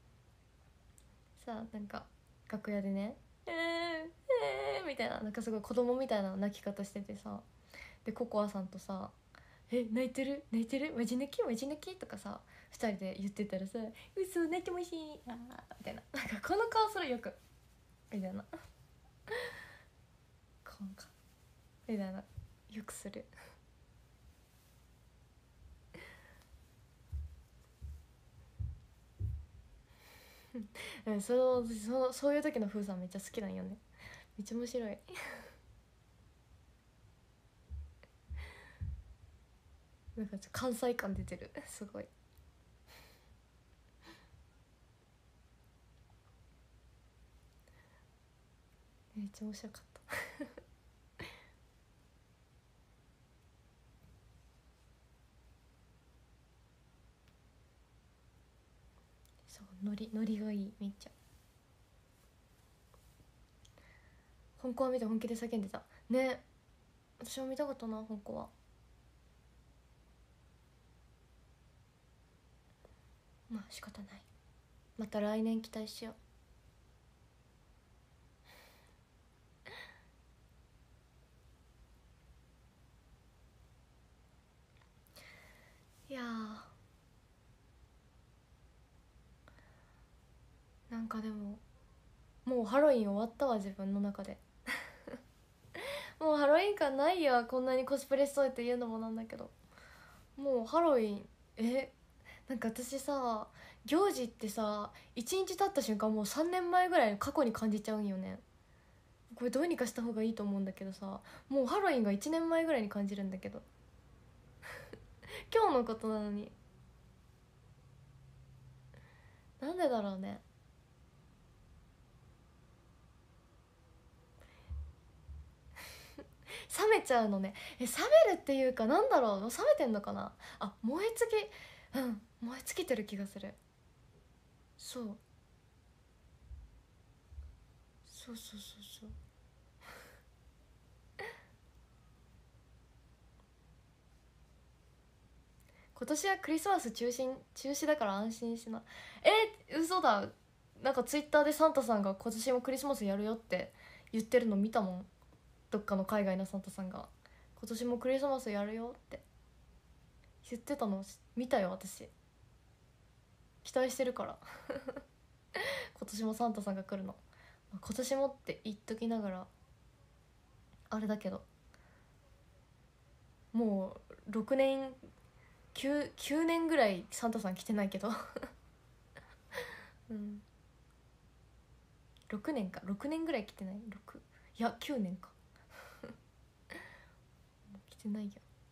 なんか楽屋でねみたいな、なんかすごい子供みたいな泣き方しててさ、でココアさんとさ泣いてる泣いてるマジ泣きマジ泣きとかさ2人で言ってたらさ嘘泣いてもいいしみたいな、なんかこの顔するよくみたいなこの顔みたいなよくするそういう時の風さんめっちゃ好きなんよね。めっちゃ面白いなんか関西感出てるすごい。めっちゃ面白かったノリがいい。めっちゃ本校は見て本気で叫んでたね。私も見たかったな本校は。まあ仕方ない、また来年期待しよう。いやーなんかでももうハロウィン終わったわ自分の中でもうハロウィン感ないや、こんなにコスプレしといて言うのもなんだけど、もうハロウィンなんか私さ、行事ってさ1日経った瞬間もう3年前ぐらい過去に感じちゃうんよね。これどうにかした方がいいと思うんだけどさ、もうハロウィンが1年前ぐらいに感じるんだけど今日のことなのに、なんでだろうね。冷めちゃうのね。冷めるっていうか、なんだろう、冷めてんのかな。あ、燃え尽き、燃え尽きてる気がする。そうそうそうそうそう。今年はクリスマス中止だから安心しな。嘘だ。なんかツイッターでサンタさんが今年もクリスマスやるよって言ってるの見たもん。どっかの海外のサンタさんが今年もクリスマスやるよって言ってたの見たよ。私期待してるから今年もサンタさんが来るの。今年もって言っときながらあれだけど、もう6年9年ぐらいサンタさん来てないけどうん6年か、6年ぐらい来てない。6、いや9年か来てないよ。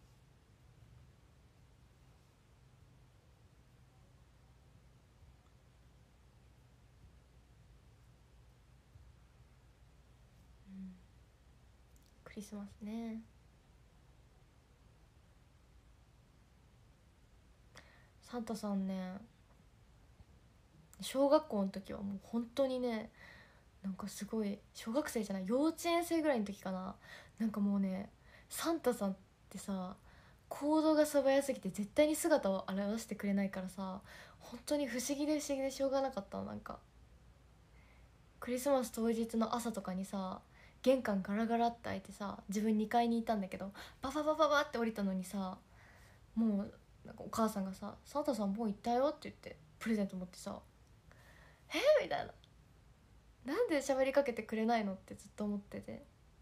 クリスマスね。サンタさんね、小学校の時はもう本当にね、なんかすごい、小学生じゃない、幼稚園生ぐらいの時かな、なんかもうね、サンタさんってさ、行動が素早すぎて絶対に姿を現してくれないからさ、本当に不思議で不思議でしょうがなかったの。なんかクリスマス当日の朝とかにさ、玄関ガラガラって開いてさ、自分2階にいたんだけど、バババババって降りたのにさ、もうなんかお母さんがさ「サンタさんもう行ったよ」って言ってプレゼント持ってさみたいな、なんで喋りかけてくれないのってずっと思ってて。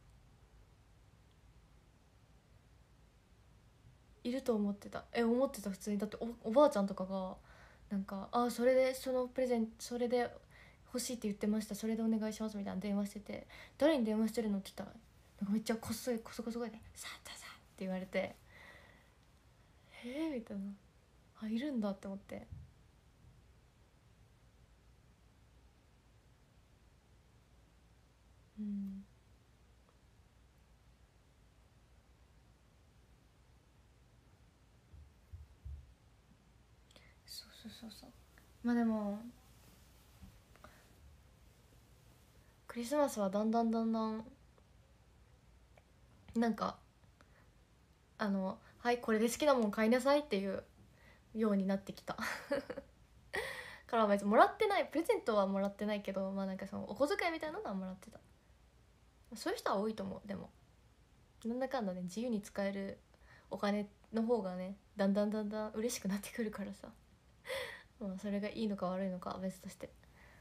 いると思ってた。思ってた普通に。だっておばあちゃんとかがなんかそれでそのプレゼントそれで欲しいって言ってました、それでお願いしますみたいな電話してて、誰に電話してるのって言ったら、なんかめっちゃこっそりこそこそこで「サンタさん」って言われて、みたいな、いるんだって思って。うん、そうそうそうそう。まあでもクリスマスはだんだんだんだんなんかはいこれで好きなもん買いなさいっていうようになってきたから別にもらってない、プレゼントはもらってないけど、まあなんかそのお小遣いみたいなのはもらってた。そういう人は多いと思う。でもなんだかんだね、自由に使えるお金の方がね、だんだんだんだん嬉しくなってくるからさまあそれがいいのか悪いのかは別として。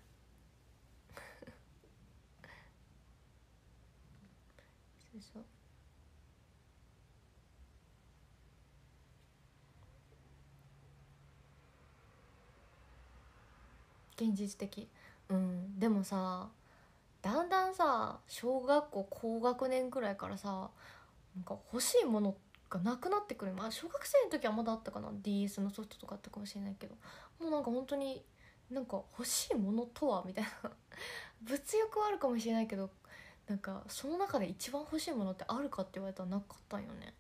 そうそう、現実的。でもさ、だんだんさ小学校高学年くらいからさ、なんか欲しいものがなくなってくる。まあ小学生の時はまだあったかな、 DS のソフトとかあったかもしれないけど、もうなんか本当になんか欲しいものとはみたいな物欲はあるかもしれないけど、なんかその中で一番欲しいものってあるかって言われたらなかったんよね。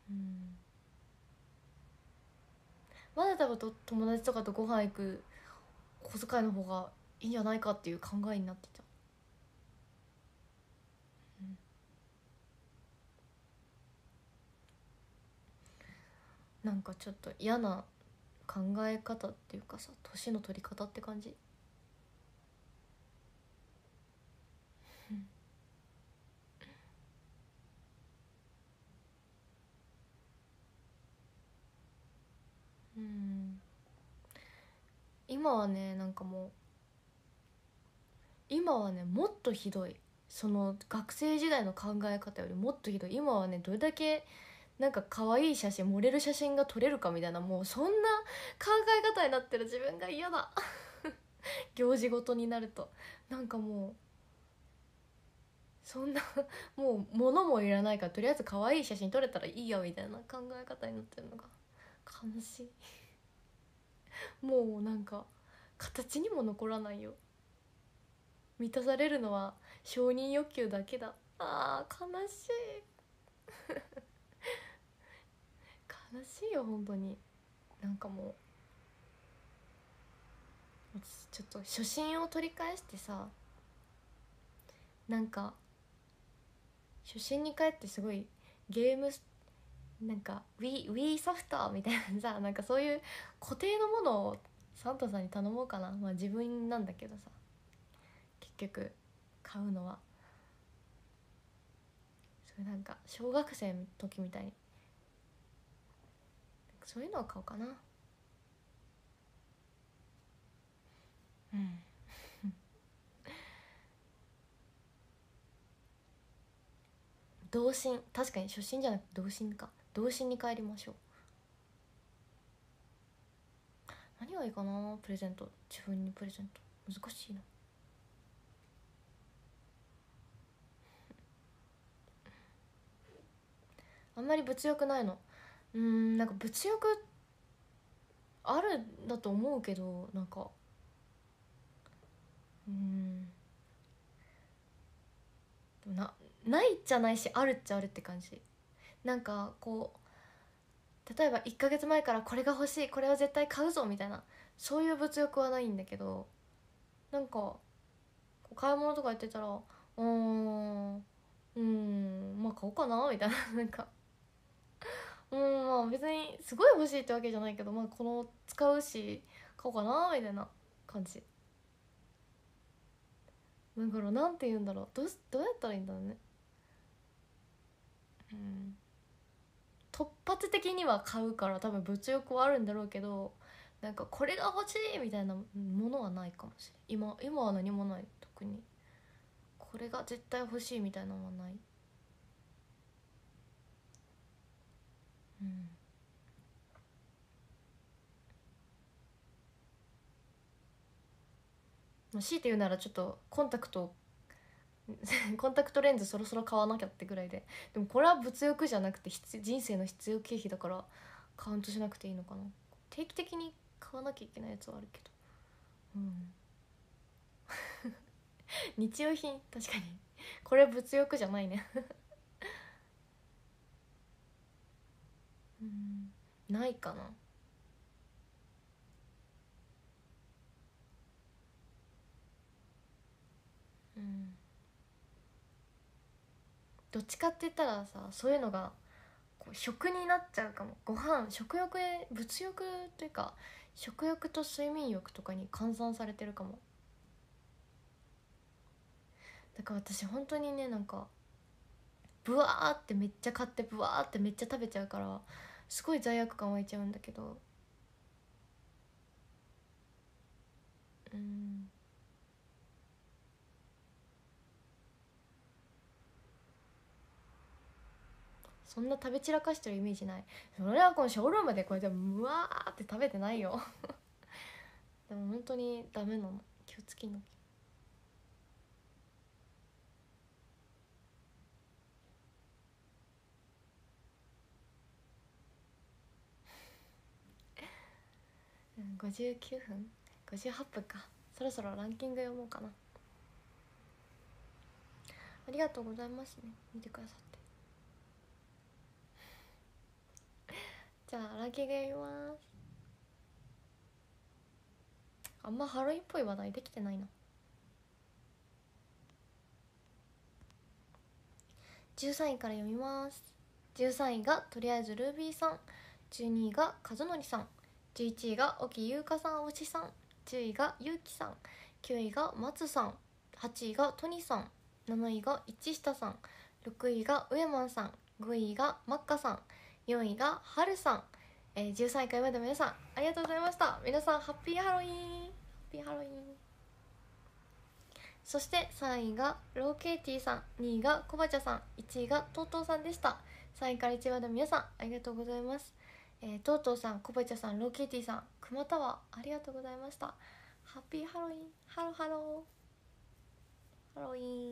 まだ多分友達とかとご飯行く小遣いの方がいいんじゃないかっていう考えになってた。なんかちょっと嫌な考え方っていうかさ、年の取り方って感じ。うん、今はねなんかもう今はねもっとひどい。その学生時代の考え方よりもっとひどい。今はねどれだけなんか可愛い写真、盛れる写真が撮れるかみたいな、もうそんな考え方になってる自分が嫌だ。行事ごとになるとなんかもうそんなもう物もいらないからとりあえず可愛い写真撮れたらいいやみたいな考え方になってるのが悲しい。もうなんか形にも残らないよ。満たされるのは承認欲求だけだ。あー悲しい。悲しいよ本当に。なんかもうちょっと初心を取り返してさ、なんか初心に帰ってすごいゲームなんか Wii ソフトみたいなさ、なんかそういう固定のものをサンタさんに頼もうかな。まあ自分なんだけどさ、結局買うのはそれなんか小学生の時みたいにそういうのを買おうかな。うん。童心、確かに初心じゃなくて童心か。童心に帰りましょう。何がいいかな、プレゼント。自分にプレゼント難しいな。あんまり物欲ないの。なんか物欲あるんだと思うけど、なんかなないじゃないし、あるっちゃあるって感じ。なんかこう例えば1ヶ月前からこれが欲しい、これは絶対買うぞみたいな、そういう物欲はないんだけど、なんか買い物とかやってたらまあ買おうかなみたいな。なんかまあ別にすごい欲しいってわけじゃないけど、まあこの使うし買おうかなみたいな感じ。だからなんて言うんだろう、どうやったらいいんだろうね。突発的には買うから多分物欲はあるんだろうけど、なんかこれが欲しいみたいなものはないかもしれない。今は何もない。特にこれが絶対欲しいみたいなのはない。うん。まあ、強いて言うならちょっとコンタクトコンタクトレンズそろそろ買わなきゃってぐらいで。でもこれは物欲じゃなくて人生の必要経費だからカウントしなくていいのかな。定期的に買わなきゃいけないやつはあるけど。うん。日用品確かにこれ物欲じゃないね。うんないかな。うんどっちかって言ったらさ、そういうのがこう食になっちゃうかも。ご飯食欲で物欲というか食欲と睡眠欲とかに換算されてるかも。だから私本当にね、なんかブワーってめっちゃ買ってブワーってめっちゃ食べちゃうからすごい罪悪感湧いちゃうんだけど。うんそんな食べ散らかしてるイメージない。俺はこのショールームでこうやってうわーって食べてないよ。でも本当にダメなの。気をつけなきゃ。59分58分か。そろそろランキング読もうかな。ありがとうございますね、見てくださって。じゃあランキング読みます。 あんまハロウィンっぽい話題できてないな。13位から読みます。13位がとりあえずルービーさん、12位が和則さん、11位が沖優香さん推しさん、10位がゆうきさん、9位が松さん、8位がトニさん、7位が一下さん、6位が上マンさん、5位がマッカさん、4位がはるさん、13位からまで皆さんありがとうございました。皆さんハッピーハロウィン、ハッピーハロウィン。そして3位がローケーティーさん、2位がコバチャさん、1位がトートーさんでした。3位から1位まで皆さんありがとうございます。トートーさん、コバチャさん、ローケーティーさん、クマタワーありがとうございました。ハッピーハロウィン、ハロハロー、ハロウィン。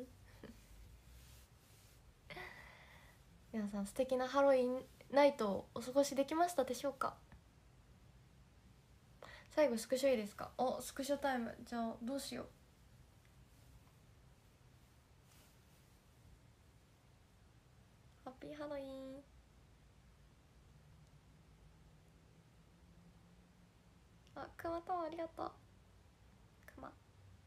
皆さん素敵なハロウィンナイトをお過ごしできましたでしょうか。最後スクショいいですか。お、スクショタイム。じゃあどうしよう。ハッピーハロウィン。あ、クマタワーありがとう。クマ。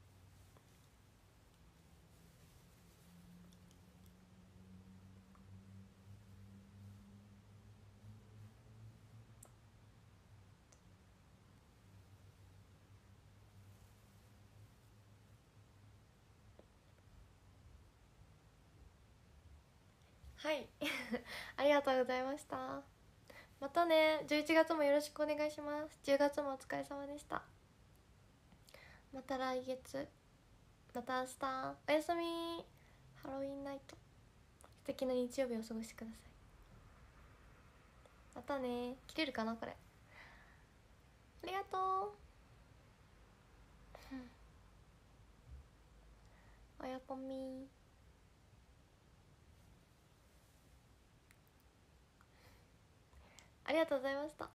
はいありがとうございました。またね。11月もよろしくお願いします。10月もお疲れ様でした。また来月、また明日、おやすみ。ハロウィンナイト、素敵な日曜日をお過ごしください。またね。切れるかなこれ。ありがとうおやぽみ。ありがとうございました。